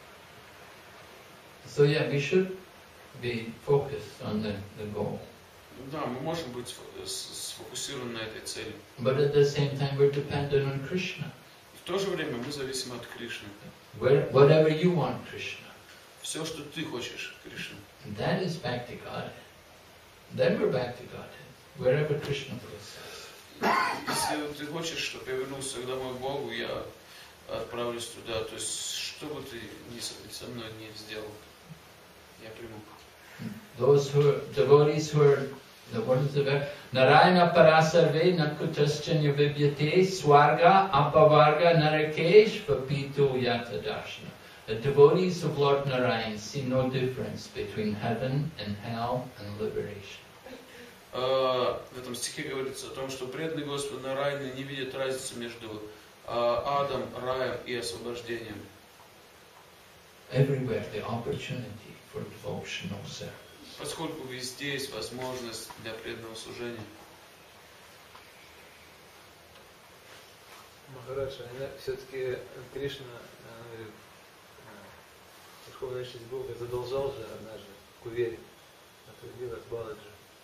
So yeah, we should be focused on the goal. Да, мы можем быть сфокусированы на этой цели. But at the same time, we're dependent on Krishna. В то же время мы зависим от Кришны. Whatever you want, Krishna. Все, что ты хочешь, Кришна. That is back to God. Then we're back to God. Wherever Krishna puts us. Если ты хочешь, чтобы я вернулся домой к Богу, я отправлюсь туда. То есть, что бы ты со мной не сделал, я приму. Those who are devotees who are what is the verse? Narayana parasarve nakutascha vidyate swarga apavarga narakesh vapitu yata darshana. The devotees of Lord Narayan see no difference between heaven and hell and liberation. В этом стихе говорится о том, что преданные Господа Нараяны не видят разницы между адом, раем и освобождением. Everywhere the opportunity for devotional service. Поскольку везде есть возможность для преданного служения. Махарадж, все-таки Кришна, Верховная Честь Бога, задолжал же однажды Кувере, отравил от Баладжи.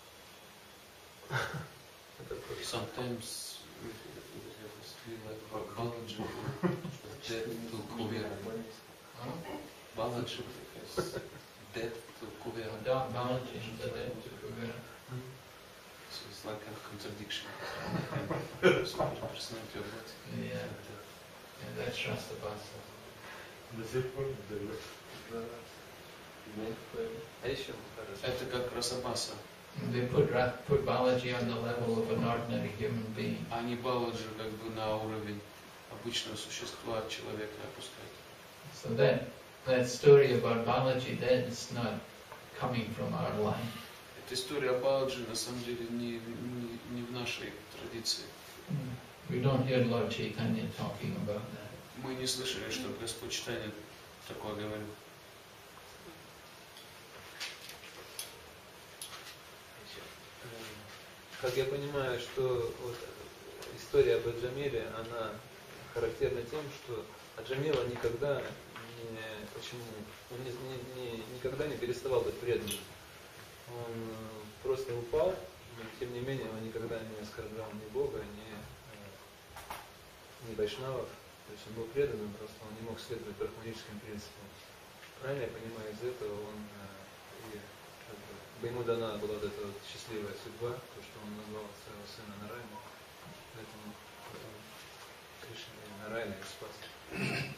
Sometimes we feel like Balaji dead to Kuvera. Balaji is dead to Kuvera. Balaji is dead to Kuvera. So it's like a contradiction. Yeah, that's Rastabhasa. А еще Махарадж. Это как Расабаса. They put Balaji on the level of an ordinary human being. Они Баладжи как бы на уровень обычного существа, человека опускают. So that story about Balaji, that is not coming from our line. Эта история о Баладжи на самом деле не в нашей традиции. We don't hear Lord Chaitanya talking about that. Мы не слышали, что Господь Чайтанья такое говорил. Как я понимаю, что вот история об Аджамиле, она характерна тем, что Аджамила никогда никогда не переставал быть преданным. Он просто упал, но тем не менее он никогда не оскорблял ни Бога, ни Вайшнавов. То есть он был преданным, просто он не мог следовать брахманическим принципам. Правильно я понимаю, из этого он ему дана была вот эта вот счастливая судьба, то, что он назвал своего сына Нарайаной, поэтому Кришна Нарайана и спас.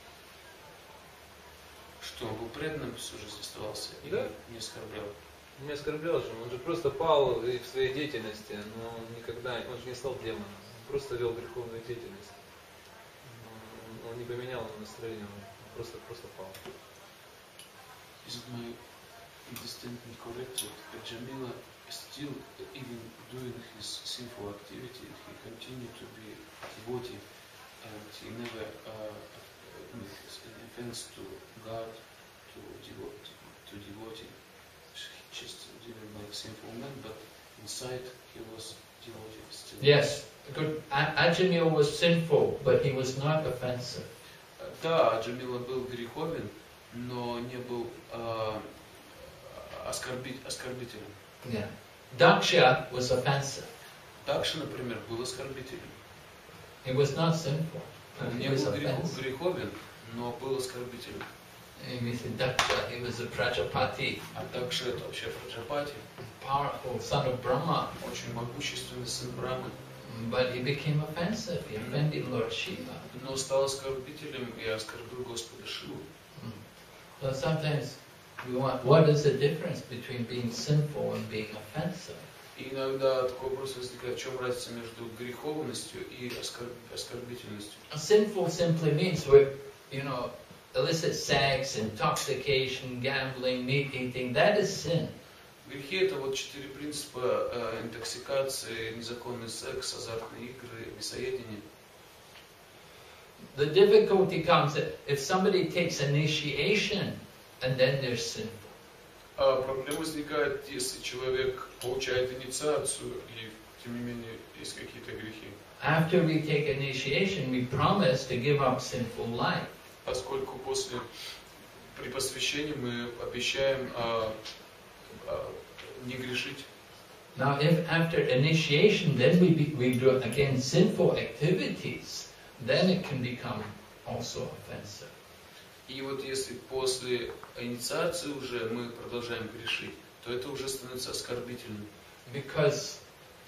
Что, он был преданным всю жизнь оставался и Да. не оскорблял? Не оскорблял же, он же просто пал и в своей деятельности, но он никогда, он же не стал демоном, он просто вел греховную деятельность. Он не поменял настроение, он просто пал. Is it my understanding correct that Jamila still, even doing his sinful activity, he continued to be devotee and he never made any offense to God, to devotee. He just living like sinful man, but inside he was devotee still. Yes, good. Ajamil was sinful, but he was not offensive. Да, Джамила был греховен, но не был оскорбителем. Yeah. Daksha was offensive. Дакша, например, был оскорбителем. He was not sinful. Он He не was был offensive. греховен, но был оскорбителем. And we said Daksha, he was a Prajapati, А Дакша это вообще Праджапати, powerful son of Brahma. очень могущественный сын Брамы, But he became offensive. He offended Lord Shiva. но стал оскорбителем и оскорбил Господа Шиву. So sometimes we want, what is the difference between being sinful and being offensive? И иногда такой вопрос возникает, в чем разница между греховностью и оскорбительностью. Sinful simply means we're, illicit sex, intoxication, gambling, meat eating, that is sin. Грехи это вот 4 принципа интоксикации, незаконный секс, азартные игры, мясоедение. The difficulty comes that if somebody takes initiation and then they're sinful. А проблема возникает, если человек получает инициацию и тем не менее есть какие-то грехи. After we take initiation, we promise to give up sinful life. Поскольку при посвящении мы обещаем не грешить. Now, if after initiation, then we do again sinful activities, then it can become also offensive. И вот если после инициации уже мы продолжаем грешить, то это уже становится оскорбительным. Because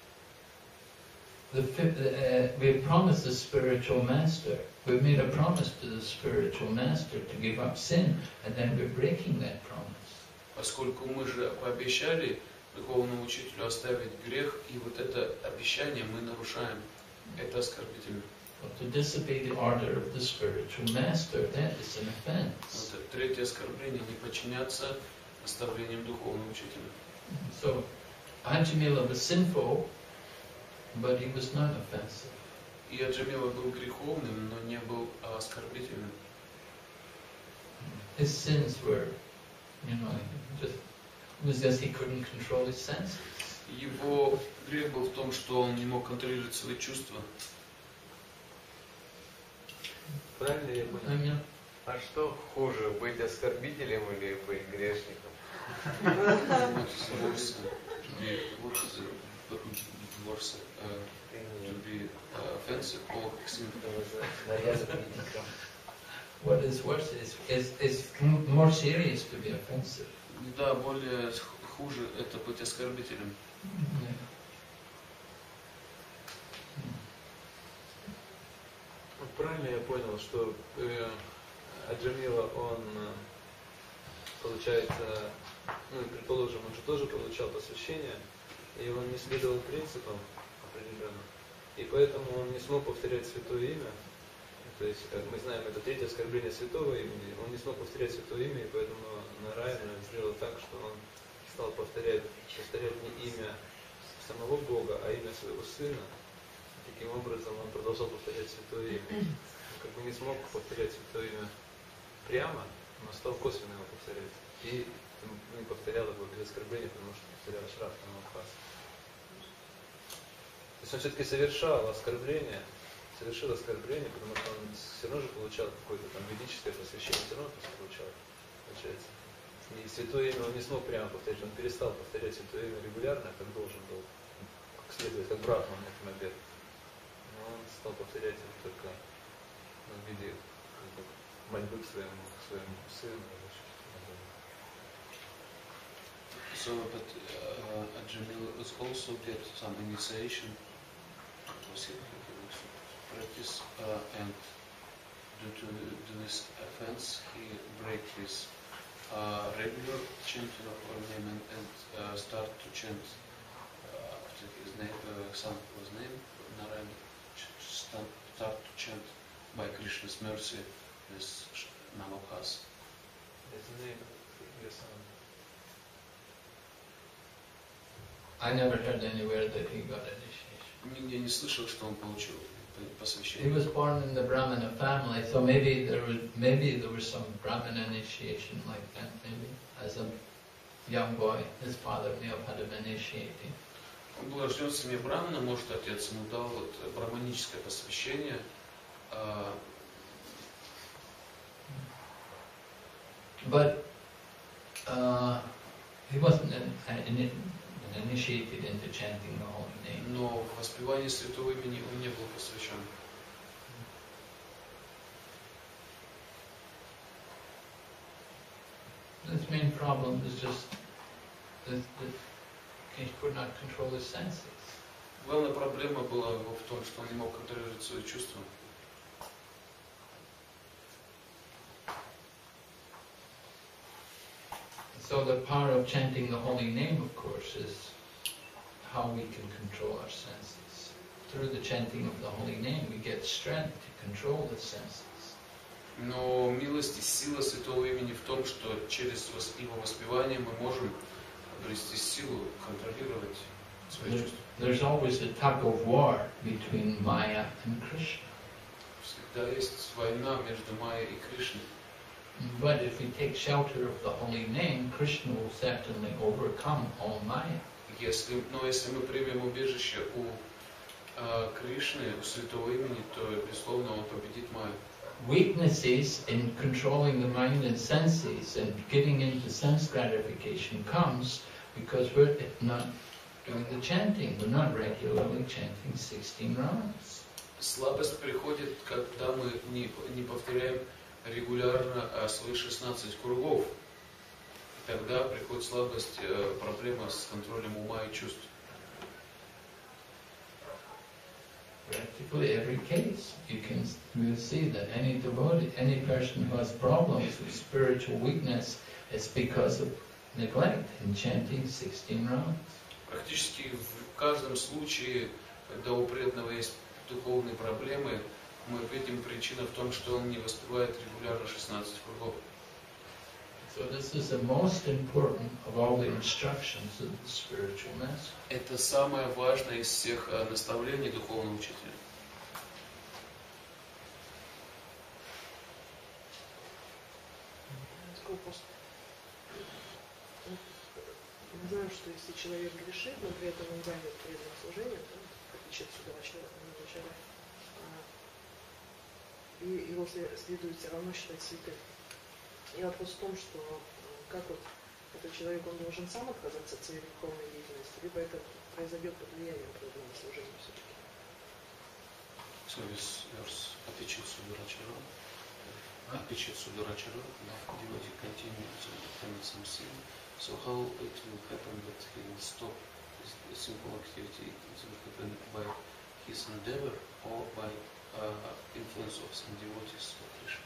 we promised the spiritual master, we've made a promise to the spiritual master to give up sin, and then we're breaking that promise. Поскольку мы же пообещали духовному учителю оставить грех, и вот это обещание мы нарушаем, это оскорбительно. But to disobey the order of the spiritual master, that is an offense. Вот третье оскорбление, не подчиняться наставлениям духовного учителя. So, Ajamila was sinful, but he was not offensive. И Аджамила был греховным, но не был оскорбительным. His sins were, just he couldn't control his senses. Его грех был в том, что он не мог контролировать свои чувства. Правильно я понял? А что хуже, быть оскорбителем или быть грешником? To be offensive or sinful. What is worse is more serious to be offensive. Да, более хуже это быть оскорбителем. Yeah. Правильно я понял, что Аджамила, он получается, предположим, он же тоже получал посвящение, и он не следовал принципам определенным, и поэтому он не смог повторять святое имя. То есть, как мы знаем, это третье оскорбление святого имени. Он не смог повторять святое имя, и поэтому Нараяна сделал так, что он стал повторять не имя самого Бога, а имя своего сына. Таким образом, он продолжал повторять святое имя. Он как бы не смог повторять святое имя прямо, но стал косвенно его повторять. И не повторял его без оскорбления, потому что повторял Шраф Намабхас. То есть он все-таки совершил оскорбление, потому что он все равно же получал какое-то там ведическое посвящение, все равно получал, получается. И святое имя он не смог прямо повторять, он перестал повторять святое имя регулярно, как должен был, как следует, как Брахман на обед. Но он стал повторять его только в виде мольбы к своему сыну. So, but Jamil was also get some initiation, was he practice, and due to this offense, he break his regular chanting of our name and start to chant after his name, Sankal's name, Narayan, start to chant by Krishna's mercy this Namakas. His name, your son. I never heard anywhere that he got initiation. Я не слышал, что он получил He посвящение. was born in the Brahmana family, so maybe there was some Brahmana initiation like that. Maybe as a young boy, his father may have had him initiating. Он был рожден в семье брамана, может, отец ему дал вот браманическое посвящение. But he wasn't initiated into chanting the holy name. Но в воспевании святого имени он не был посвящен. His main problem is just that he could not control his senses. Главная проблема была его в том, что он не мог контролировать свои чувства. So the power of chanting the holy name, of course, is how we can control our senses. Through the chanting of the holy name, we get strength to control the senses. Но милость и сила святого имени в том, что через его воспевание мы можем обрести силу контролировать свои чувства. There's always a tug of war between Maya and Krishna. Всегда есть война между Майей и Кришной. But if we take shelter of the holy name, Krishna will certainly overcome all Maya. Но если мы примем убежище у Кришны, у святого имени, то, безусловно, он победит Майю. Weaknesses in controlling the mind and senses and getting into sense gratification comes because we're not doing the chanting. We're not regularly chanting 16 rounds. Слабость приходит, когда мы не повторяем регулярно свои 16 кругов. Тогда приходит слабость, проблема с контролем ума и чувств. Practically every case, you will see that any devotee, any person who has problems with spiritual weakness, it's because of neglect in chanting 16 rounds. Практически в каждом случае, когда у преданного есть духовные проблемы, мы видим причину в том, что он не воспевает регулярно 16 кругов. So this is the most important of all the instructions of the spiritual master. Это самое важное из всех наставлений духовного учителя. Мы знаем, что если человек грешит, но при этом он занят преданным служением, то, в отличие от Судорачара, и его следует все равно считать святым. И вопрос в том, что как вот этот человек, он должен сам отказаться от своей духовной деятельности, либо это произойдет под влиянием преданного служения все-таки. So this verse teaches Sudurachara, the devotee continues to some sin. So how it will happen that he will stop this simple activity? It will happen by his endeavor or by influence of some devotees of Krishna.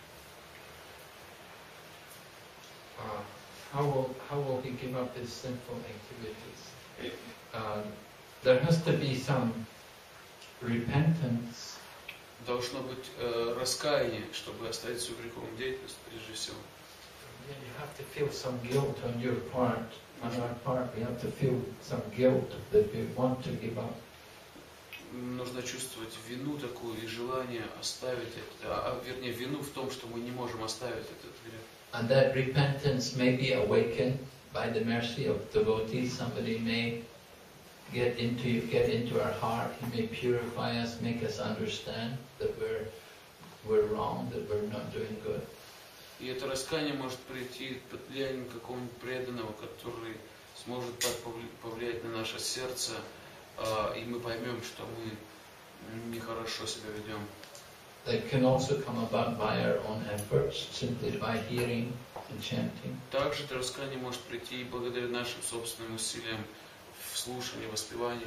How will he give up his sinful activities? There has to be some repentance. Должно быть раскаяние, чтобы оставить свою греховную деятельность прежде всего. You have to feel some guilt on your part. On our part, we have to feel some guilt that we want to give up. Нужно чувствовать вину такую и желание оставить это, вернее вину в том, что мы не можем оставить этот грех. And that repentance may be awakened by the mercy of devotees. Somebody may get into our heart. He may purify us, make us understand that we're wrong, that we're not doing good. И это раскаяние может прийти под влиянием какого-нибудь преданного, который сможет так повлиять на наше сердце, и мы поймем, что мы нехорошо себя ведем. That can also come about by our own efforts, simply by hearing and chanting. Также это раскаяние может прийти и благодаря нашим собственным усилиям в слушании, воспевании.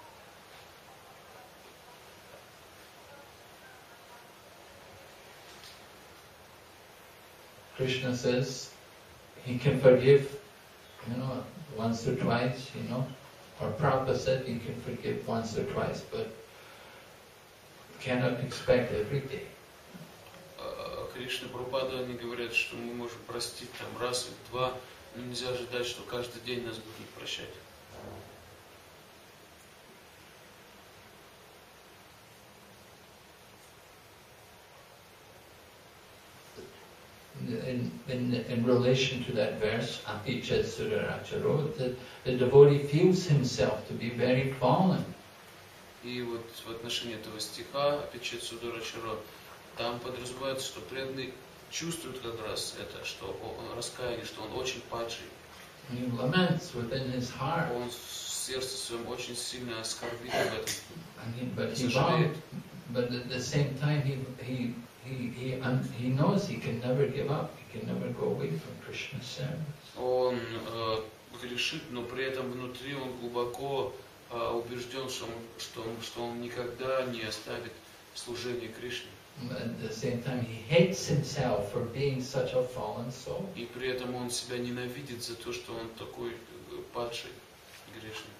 Krishna says he can forgive, once or twice, or Prabhupada said he can forgive once or twice, but cannot expect every day. Кришна и Прабхупада, они говорят, что мы можем простить там раз или два, но нельзя ожидать, что каждый день нас будут прощать. In relation to that verse, Apicha Sudaracharo, the devotee feels himself to be very fallen. И вот в отношении этого стиха, Апичет Сударачаро, там подразумевается, что преданный чувствует как раз это, что он раскаяние, что он очень падший. He laments within his heart. Он в сердце своем очень сильно скорбит об этом. But at the same time, he knows he can never give up. He can never go away from Krishna's service. Он грешит, но при этом внутри он глубоко убежден, что он никогда не оставит служение Кришне. At the same time, he hates himself for being such a fallen soul. И при этом он себя nенавидит за то, что он такой падший, грешный.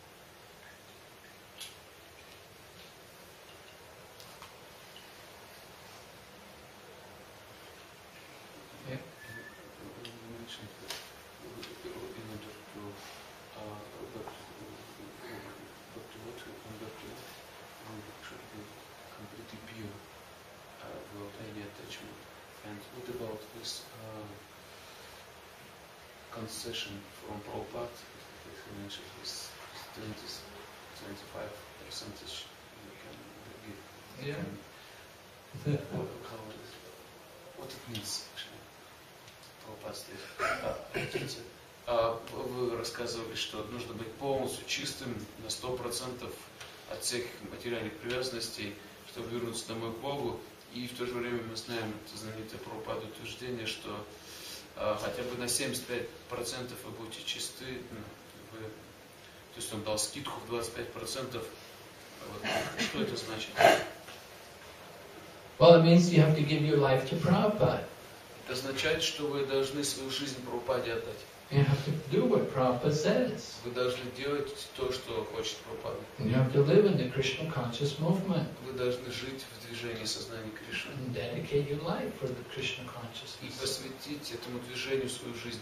And what about this concession from Prabhupada? He mentioned this 25% you can give. Yeah. What it means actually? Prabhupada вы рассказывали, что нужно быть полностью чистым на 100% от всех материальных привязанностей, чтобы вернуться домой к Богу. И в то же время мы знаем это знаменитое Прабхупада утверждение, что хотя бы на 75% вы будете чисты. То есть он дал скидку в 25%. Что это значит? Well, it means you have to give your life to Prabhupada. Это означает, что вы должны свою жизнь Прабхупаде отдать. You have to do what Prabhupada says. Вы должны делать то, что хочет Прабхупада. You have to live in the Krishna conscious movement. Вы должны жить в движении сознания Кришны. And dedicate your life for the Krishna И consciousness. посвятить этому движению свою жизнь.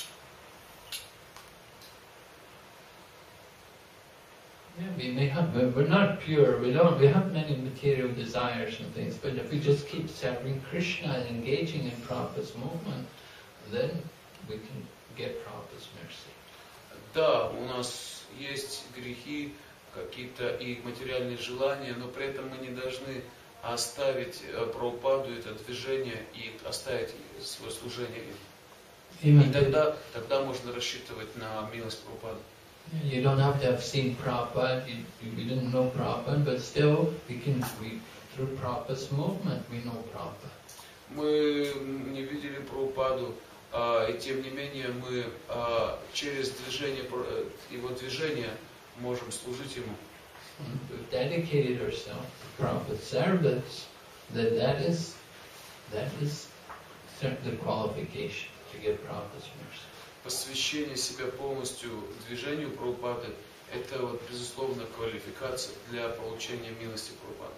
Yeah, we may have, we're not pure, we have many material desires and things, but if we just keep serving Krishna and engaging in Prabhupada's movement, then we can get Prabhupada's mercy. Да, у нас есть грехи, какие-то и материальные желания, но при этом мы не должны оставить Прабхупаду, это движение, и оставить свое служение им. И тогда можно рассчитывать на милость Прабхупады. You don't have to have seen Prabhupada, you didn't know Prabhupada, but still, through Prabhupada's movement, we know Prabhupada. Мы не видели Прабхупаду, и тем не менее мы через движение, его движения можем служить ему. We've dedicated ourselves to Prabhupada's service, that is the qualification to get Prabhupada's mercy. Посвящение себя полностью движению Прабхупады – это вот безусловно квалификация для получения милости Прабхупады.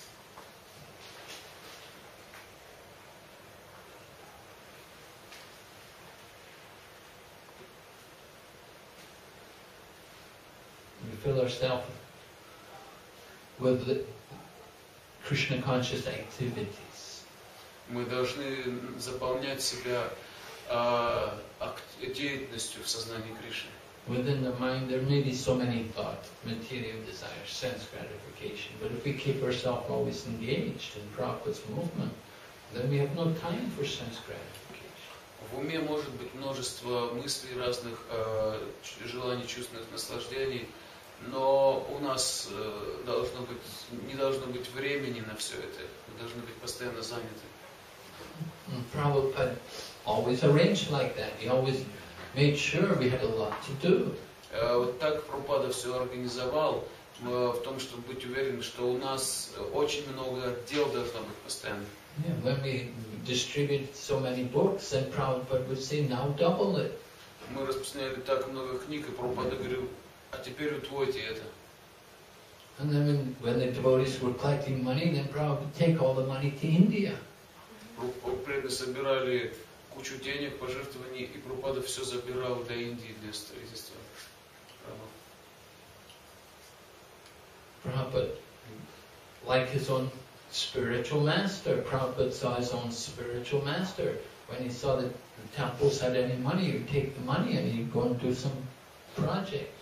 We fill ourselves with the Krishna conscious activities. Мы должны заполнять себя деятельностью в сознании Кришны. Within the mind there may be so many thoughts, material desires, sense gratification, but if we keep ourselves always engaged in Prabhupada's movement, then we have no time for sense gratification. В уме может быть множество мыслей разных, желаний, чувственных наслаждений, но у нас не должно быть времени на все это. Мы должны быть постоянно заняты. Prabhupada always arranged like that. He always made sure we had a lot to do. Вот так Прабхупада все организовал, в том, чтобы быть уверенным, что у нас очень много дел должно быть постоянно. Yeah, when we distributed so many books, then Prabhupada would say, now double it. Мы распространяли так много книг, и Прабхупада говорил, а теперь удвойте это. And then when the devotees were collecting money, then Prabhupada would take all the money to India. Преданные собирали кучу денег, пожертвований, и Прабхупада все забирал для Индии, для строительства храмов. Prabhupada, like his own spiritual master, Prabhupada saw his own spiritual master. When he saw that the temples had any money, he would take the money and he'd go and do some project.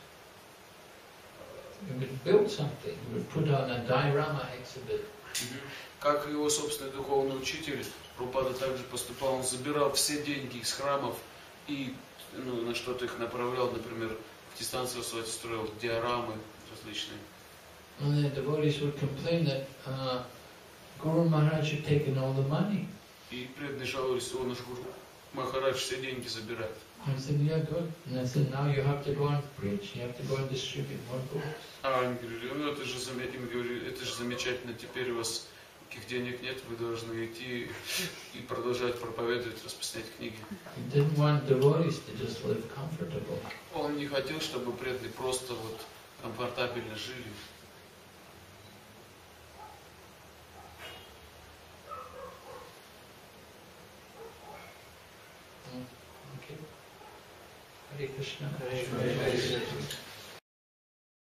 He would build something, he would put on a diorama exhibit. Как и его собственный духовный учитель, Прабхупада также поступал, он забирал все деньги из храмов и на что-то их направлял, например, в Тистанцию строил диорамы различные. And the devotees would complain that Guru Maharaj had taken all the money. И преданные жаловались, о, наш Гуру Махарадж все деньги забирает. I said, yeah, good. And I said, now you have to go and preach, you have to go and distribute more books. А они говорили, ну это же замечательно, теперь у вас никаких денег нет, вы должны идти и продолжать проповедовать, распространять книги. He didn't want devotees to just live comfortable. Он не хотел, чтобы преданные просто вот комфортабельно жили. Okay. Hare Krishna. Hare Krishna.